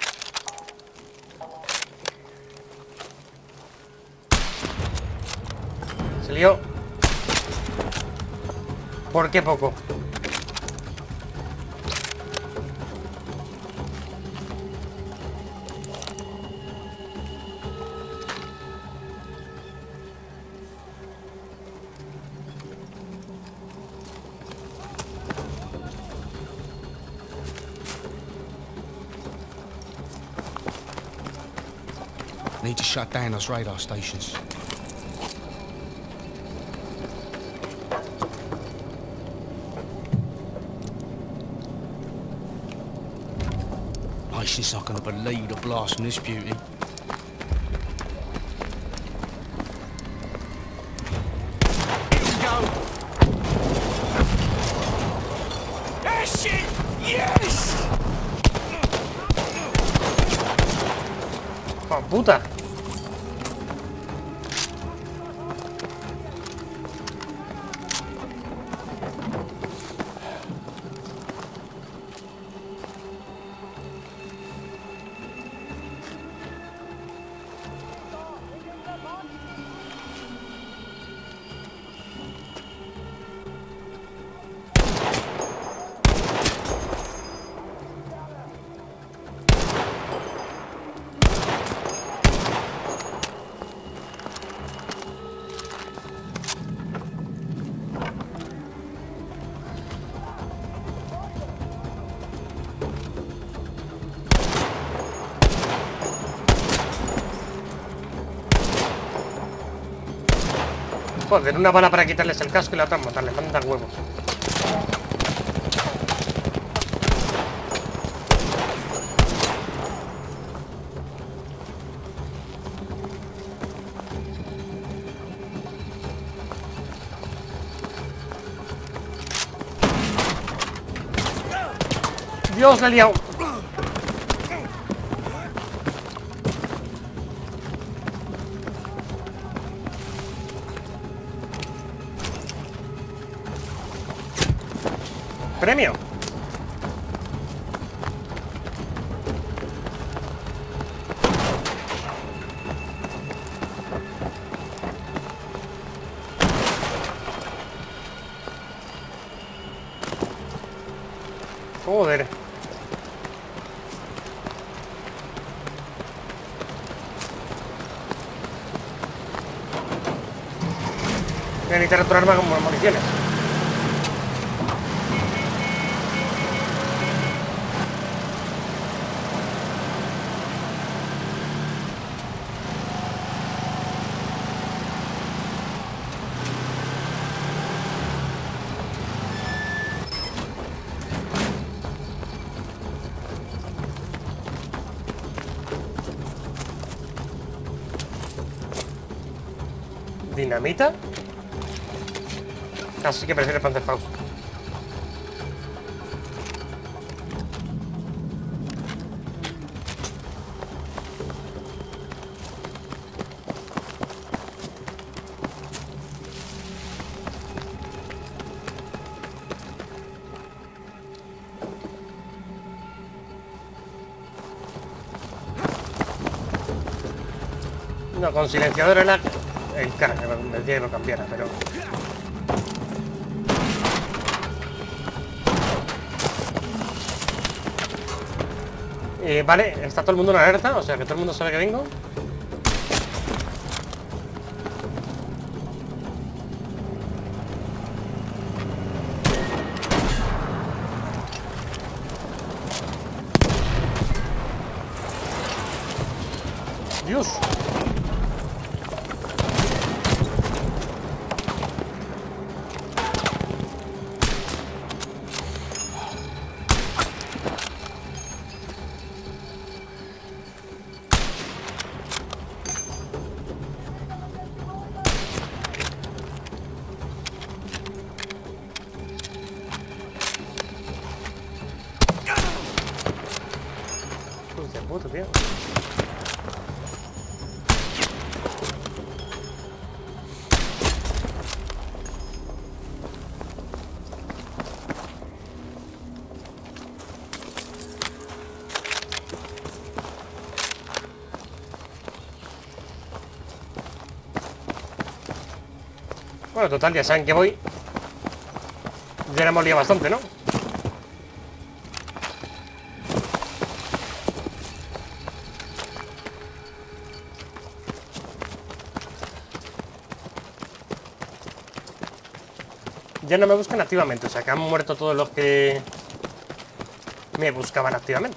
Se lió. ¿Por qué poco? Need to shut down those radar stations. Patient's not gonna believe the blast from this beauty. Here we go. Yes, shit! Yes! ¡Oh, puta! Joder, una bala para quitarles el casco y la otra matarles, mandan huevos. Dios, la he liado. Premio. Joder. Voy a necesitar otro arma con municiones. ¿Dinamita? Así que prefiero Panzerfaust. No, con silenciador era el cara, que me decía que lo cambiara, pero... Eh, vale, está todo el mundo en alerta, o sea que todo el mundo sabe que vengo. Bueno, total, ya saben que voy. Ya le hemos liado bastante, ¿no? Ya no me buscan activamente, o sea que han muerto todos los que me buscaban activamente.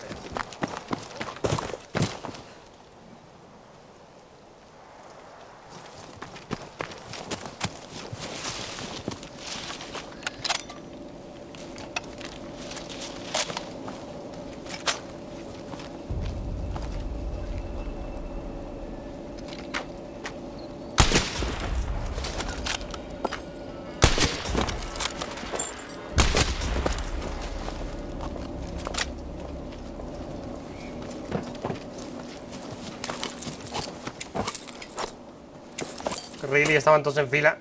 Really, estaban todos en fila.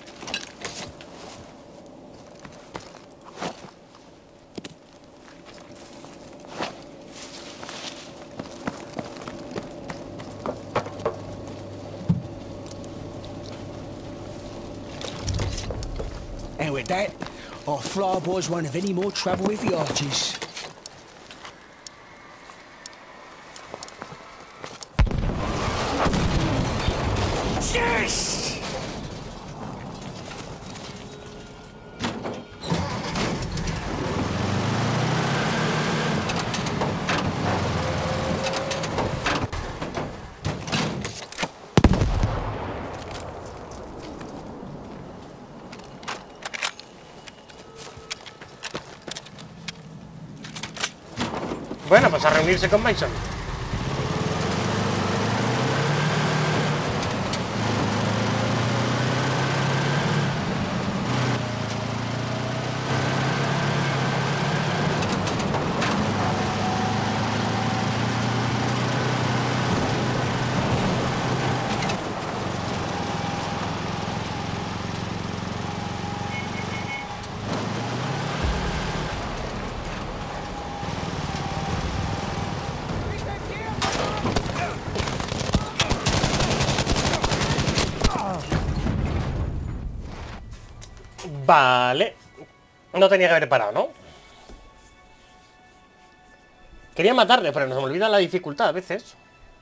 And with that, our flower boys won't have any more trouble with the archers. Yes! Bueno, pues a reunirse con Mason. Vale. No tenía que haber parado, ¿no? Quería matarle, pero nos me olvida la dificultad a veces.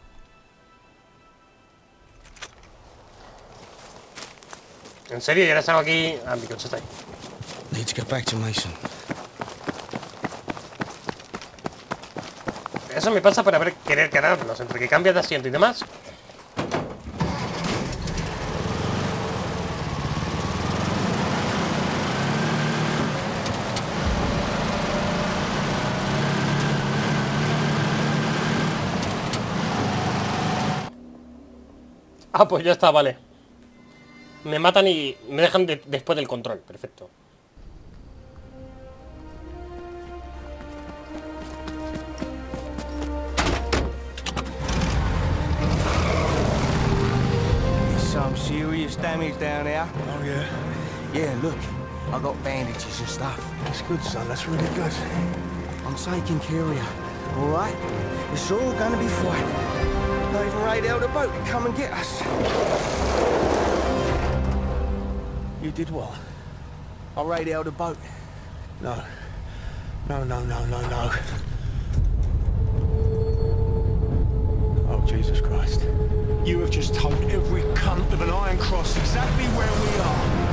En serio, y ahora salgo aquí... Ah, mi coche está ahí. Need to get back to Mason. Eso me pasa por haber querer quedarnos, entre que cambias de asiento y demás. Ah, pues ya está, vale. Me matan y me dejan de, después del control, perfecto. Some serious damage down there. Oh, yeah? Yeah, look, I got bandages and stuff. That's good, son. That's really good. I'm taking care of you, all right? It's all gonna be fine. Not even radioed a boat to come and get us. You did what? I radioed a boat. No. No, no, no, no, no. Oh, Jesus Christ. You have just told every cunt with an iron cross exactly where we are.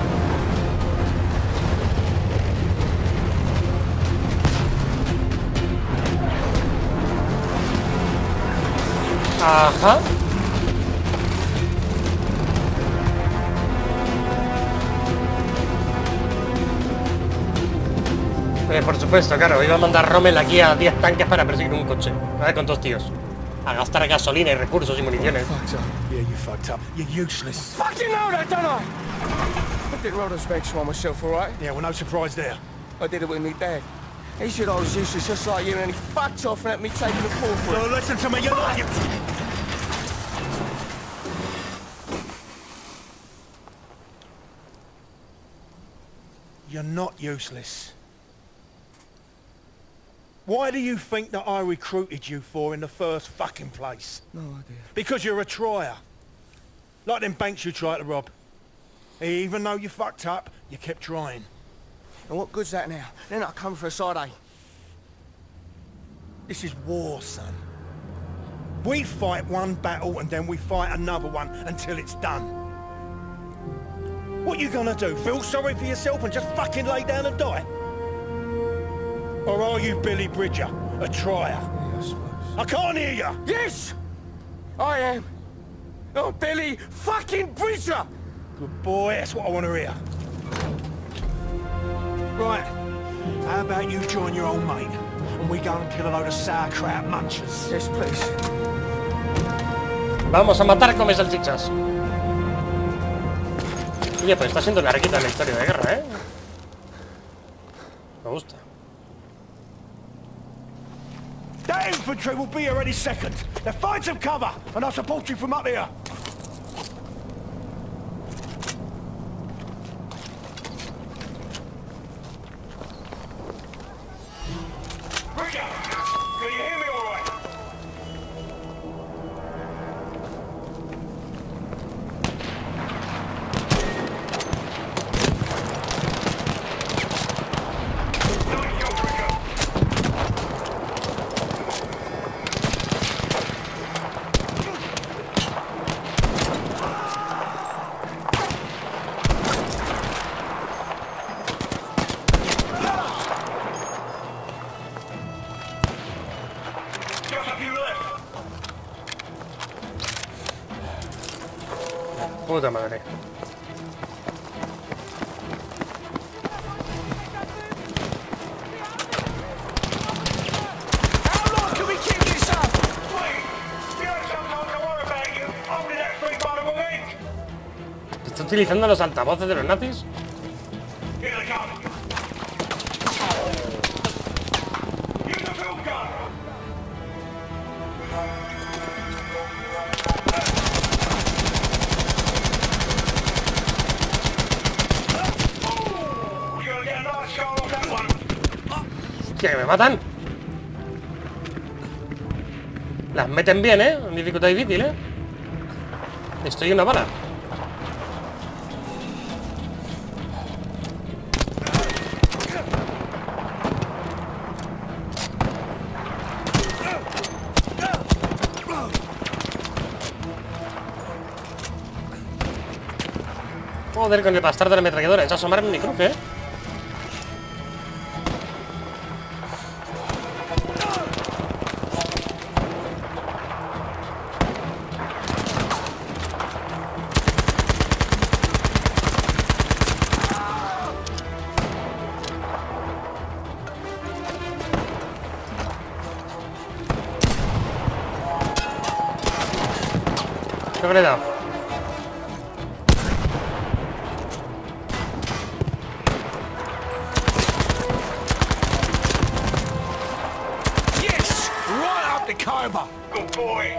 Ajá. Eh, por supuesto, claro, iba a mandar Rommel aquí a diez tanques para perseguir un coche, ¿vale? Con dos tíos. A gastar gasolina y recursos y municiones. Yeah, you fucked up. You're useless. Fucking know that, don't I? I did roll the specs for myself, all right? Yeah, well, no surprise there. I did it with me dad. He said I was useless just like you, and he fucked off and let me take the fall for it. No, listen to me, you're not... You're not useless. Why do you think that I recruited you for in the first fucking place? No idea. Because you're a trier. Like them banks you try to rob. Even though you fucked up, you kept trying. And what good's that now? Then I come for a side, eh? This is war, son. We fight one battle and then we fight another one until it's done. What you gonna do? Feel sorry for yourself and just fucking lay down and die? Or are you Billy Bridger, a trier? Yeah, I suppose. I can't hear you! Yes! I am. Oh, Billy fucking Bridger! Good boy, that's what I want to hear. Right, how about you join your old mate and we go and kill a load of sauerkraut munchers? Yes, please. Vamos a matar come salchichas. Oye, pues está siendo larguita la historia de guerra, ¿eh? Me gusta. That infantry will be here any second. Now find some cover and I'll support you from up here. Bridger, can you hear me all right? Nice job, Bridger. Just a few left. Puta madre. How long can we keep this up? Wait, you know sometimes I worry about you holding that free by the leg. ¿Está utilizando los altavoces de los nazis? Here they come. Use the field gun. Ooh, you're gonna get a nice scar off that one. Hostia, que me matan. Las meten bien, ¿eh? En dificultad difícil, ¿eh? Estoy una bala. Joder, con el bastardo de la ametralladora. He hecho asomarme ni cruje, ¿eh? ¿Qué le he dado? Yes! Right up the cobra. Good boy.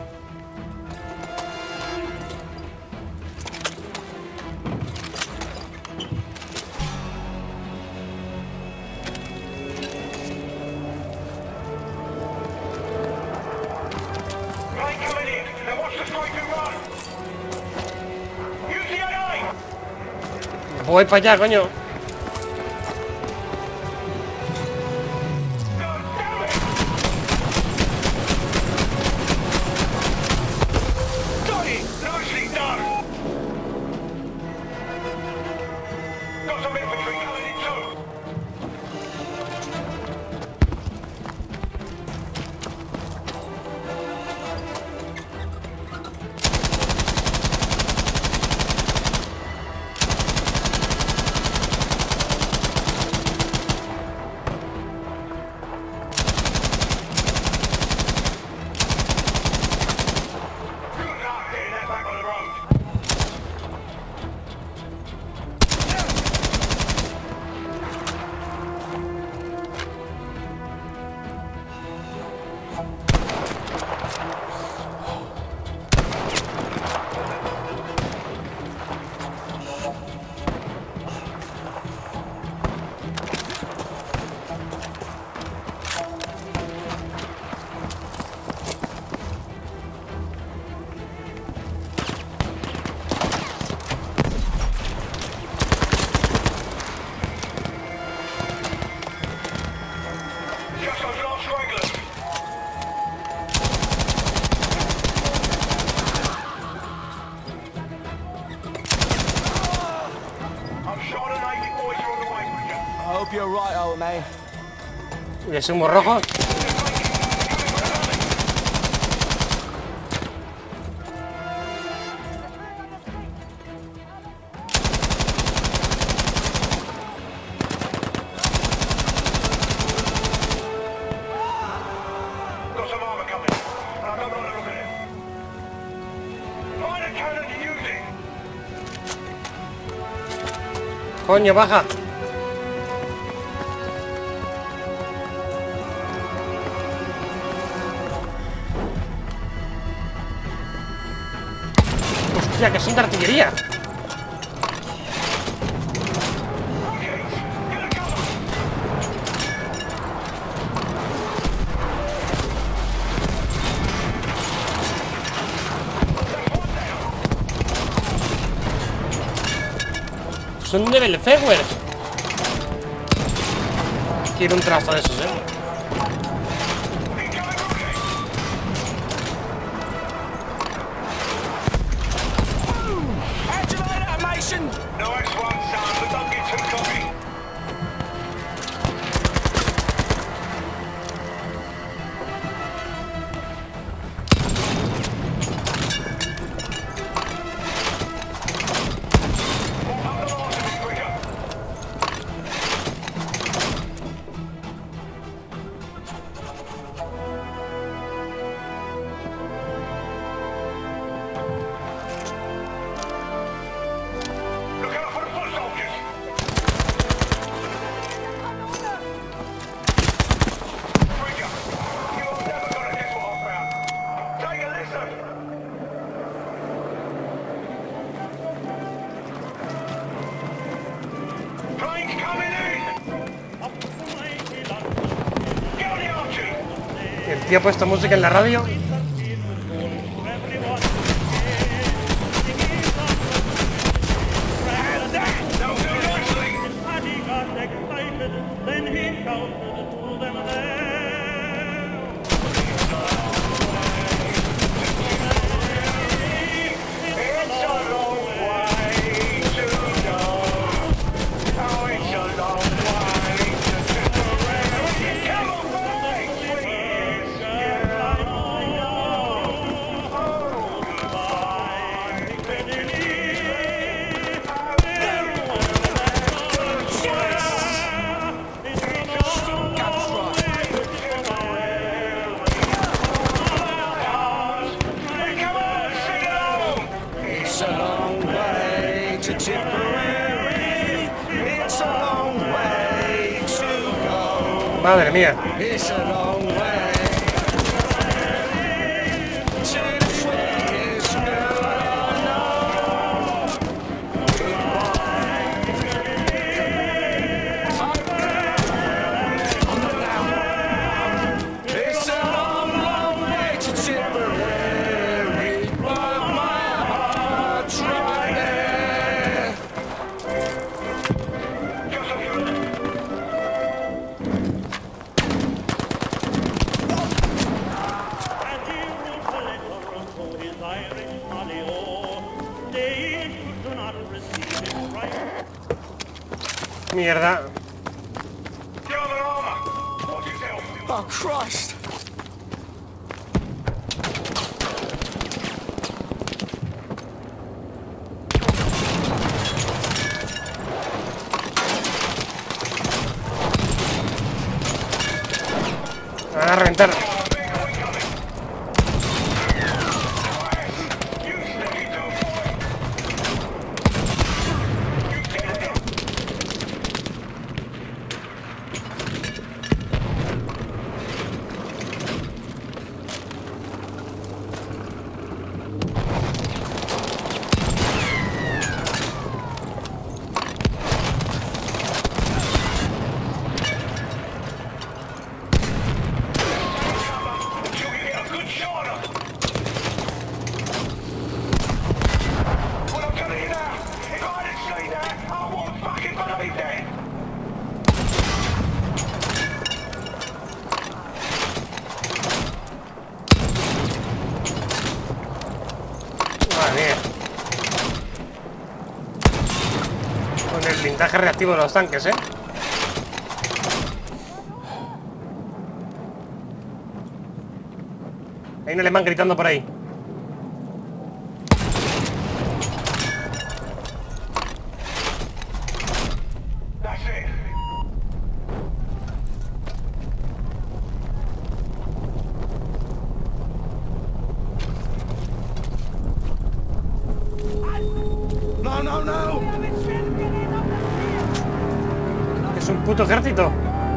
Right, coming in. Now watch the strike and run. Use the A I. Voy para allá, coño. God damn it! Got it! Nicely done! Got some infantry coming in too. hope you're right, old man. Y ese humo rojo. Got some armor coming. I don't know what to look at it. Find a cannon you're using. Coño, baja. Hostia, que son de artillería. Son de Belfegor. Quiero un trazo de esos, eh. No X one, son, but don't get too cocky. Look out for the foot soldiers! Trigger, you are never gonna guess what I found. Take a listen! Planes coming in! Get on the Archie! El tío ha puesto música en la radio. That'll do nicely! It's a long way to go. Oh, it's a long way to Tipperary. Come on, boys! Yes, yeah. Oh, goodbye. Come on, sing along! It's a long way to Tipperary. It's a long way to go. Madre mía. It's a long way to the sweetest girl I know. It's a long, long way to Tipperary, but my heart's right there. Mierda. Get on the armor. Watch yourself. Oh, Christ. Me van a reventar. Con el blindaje reactivo de los tanques, ¿eh? Hay un alemán gritando por ahí. No, no, no. Es un puto ejército.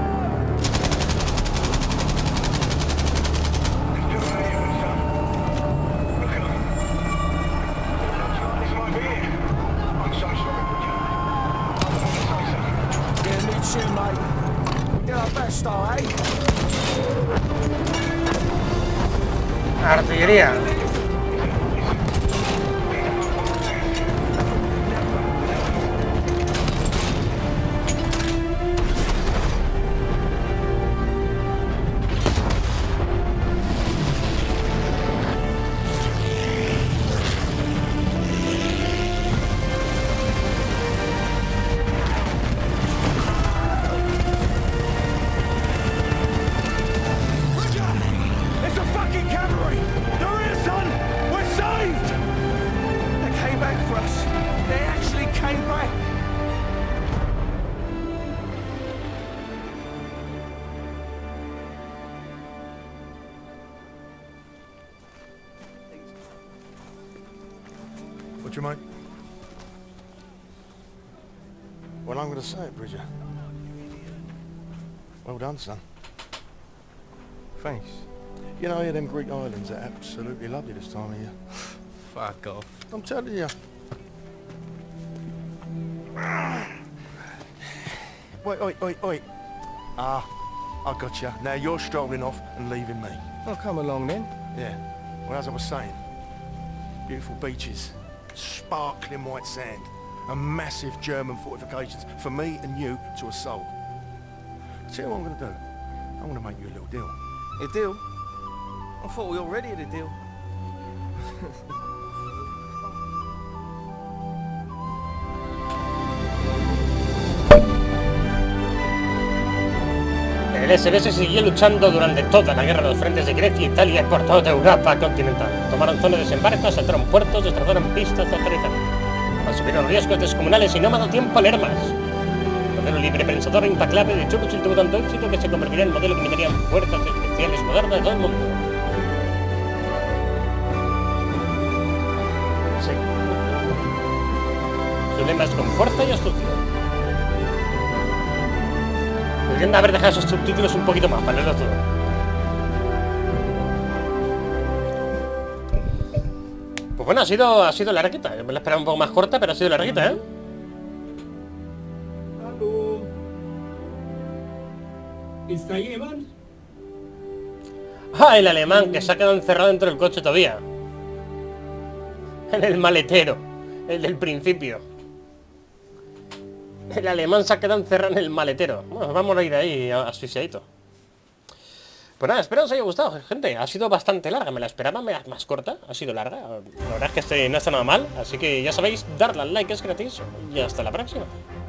Artillería. What you mean? Well, I'm going to say it, Bridger. Well done, son. Thanks. You know, yeah, them Greek islands are absolutely lovely this time of year. Fuck off. I'm telling you. Wait, wait, wait, wait. Ah, I got you. Now you're strolling off and leaving me. I'll come along then. Yeah. Well, as I was saying, beautiful beaches, sparkling white sand, and massive German fortifications for me and you to assault. See what I'm going to do? I'm going to make you a little deal. A deal? I thought we already had a deal. El S B se siguió luchando durante toda la guerra en los frentes de Grecia e Italia por toda Europa continental. Tomaron zonas de desembarco, asaltaron puertos, destrozaron pistas de aterrizaje. Asumieron riesgos descomunales y no me ha dado tiempo a leer más. Modelo libre pensador implacable de Churchill tuvo tanto éxito que se convertirá en el modelo que limitarían fuerzas especiales modernas de todo el mundo. Sí. Su lema es con fuerza y astucia. Deberían haber dejado esos subtítulos un poquito más para leerlo todo. Pues bueno, ha sido, ha sido larguita. Yo me la esperaba un poco más corta, pero ha sido larguita, ¿eh? ¿Está ahí, Evan? ¡Ah, el alemán que se ha quedado encerrado dentro del coche todavía! En el maletero, el del principio. El alemán se ha quedado encerrado en el maletero. Bueno, vamos a ir ahí asfixiadito. Pues nada, espero os haya gustado, gente. Ha sido bastante larga, me la esperaba más corta. Ha sido larga. La verdad es que este no está nada mal. Así que ya sabéis, darle al like, es gratis. Y hasta la próxima.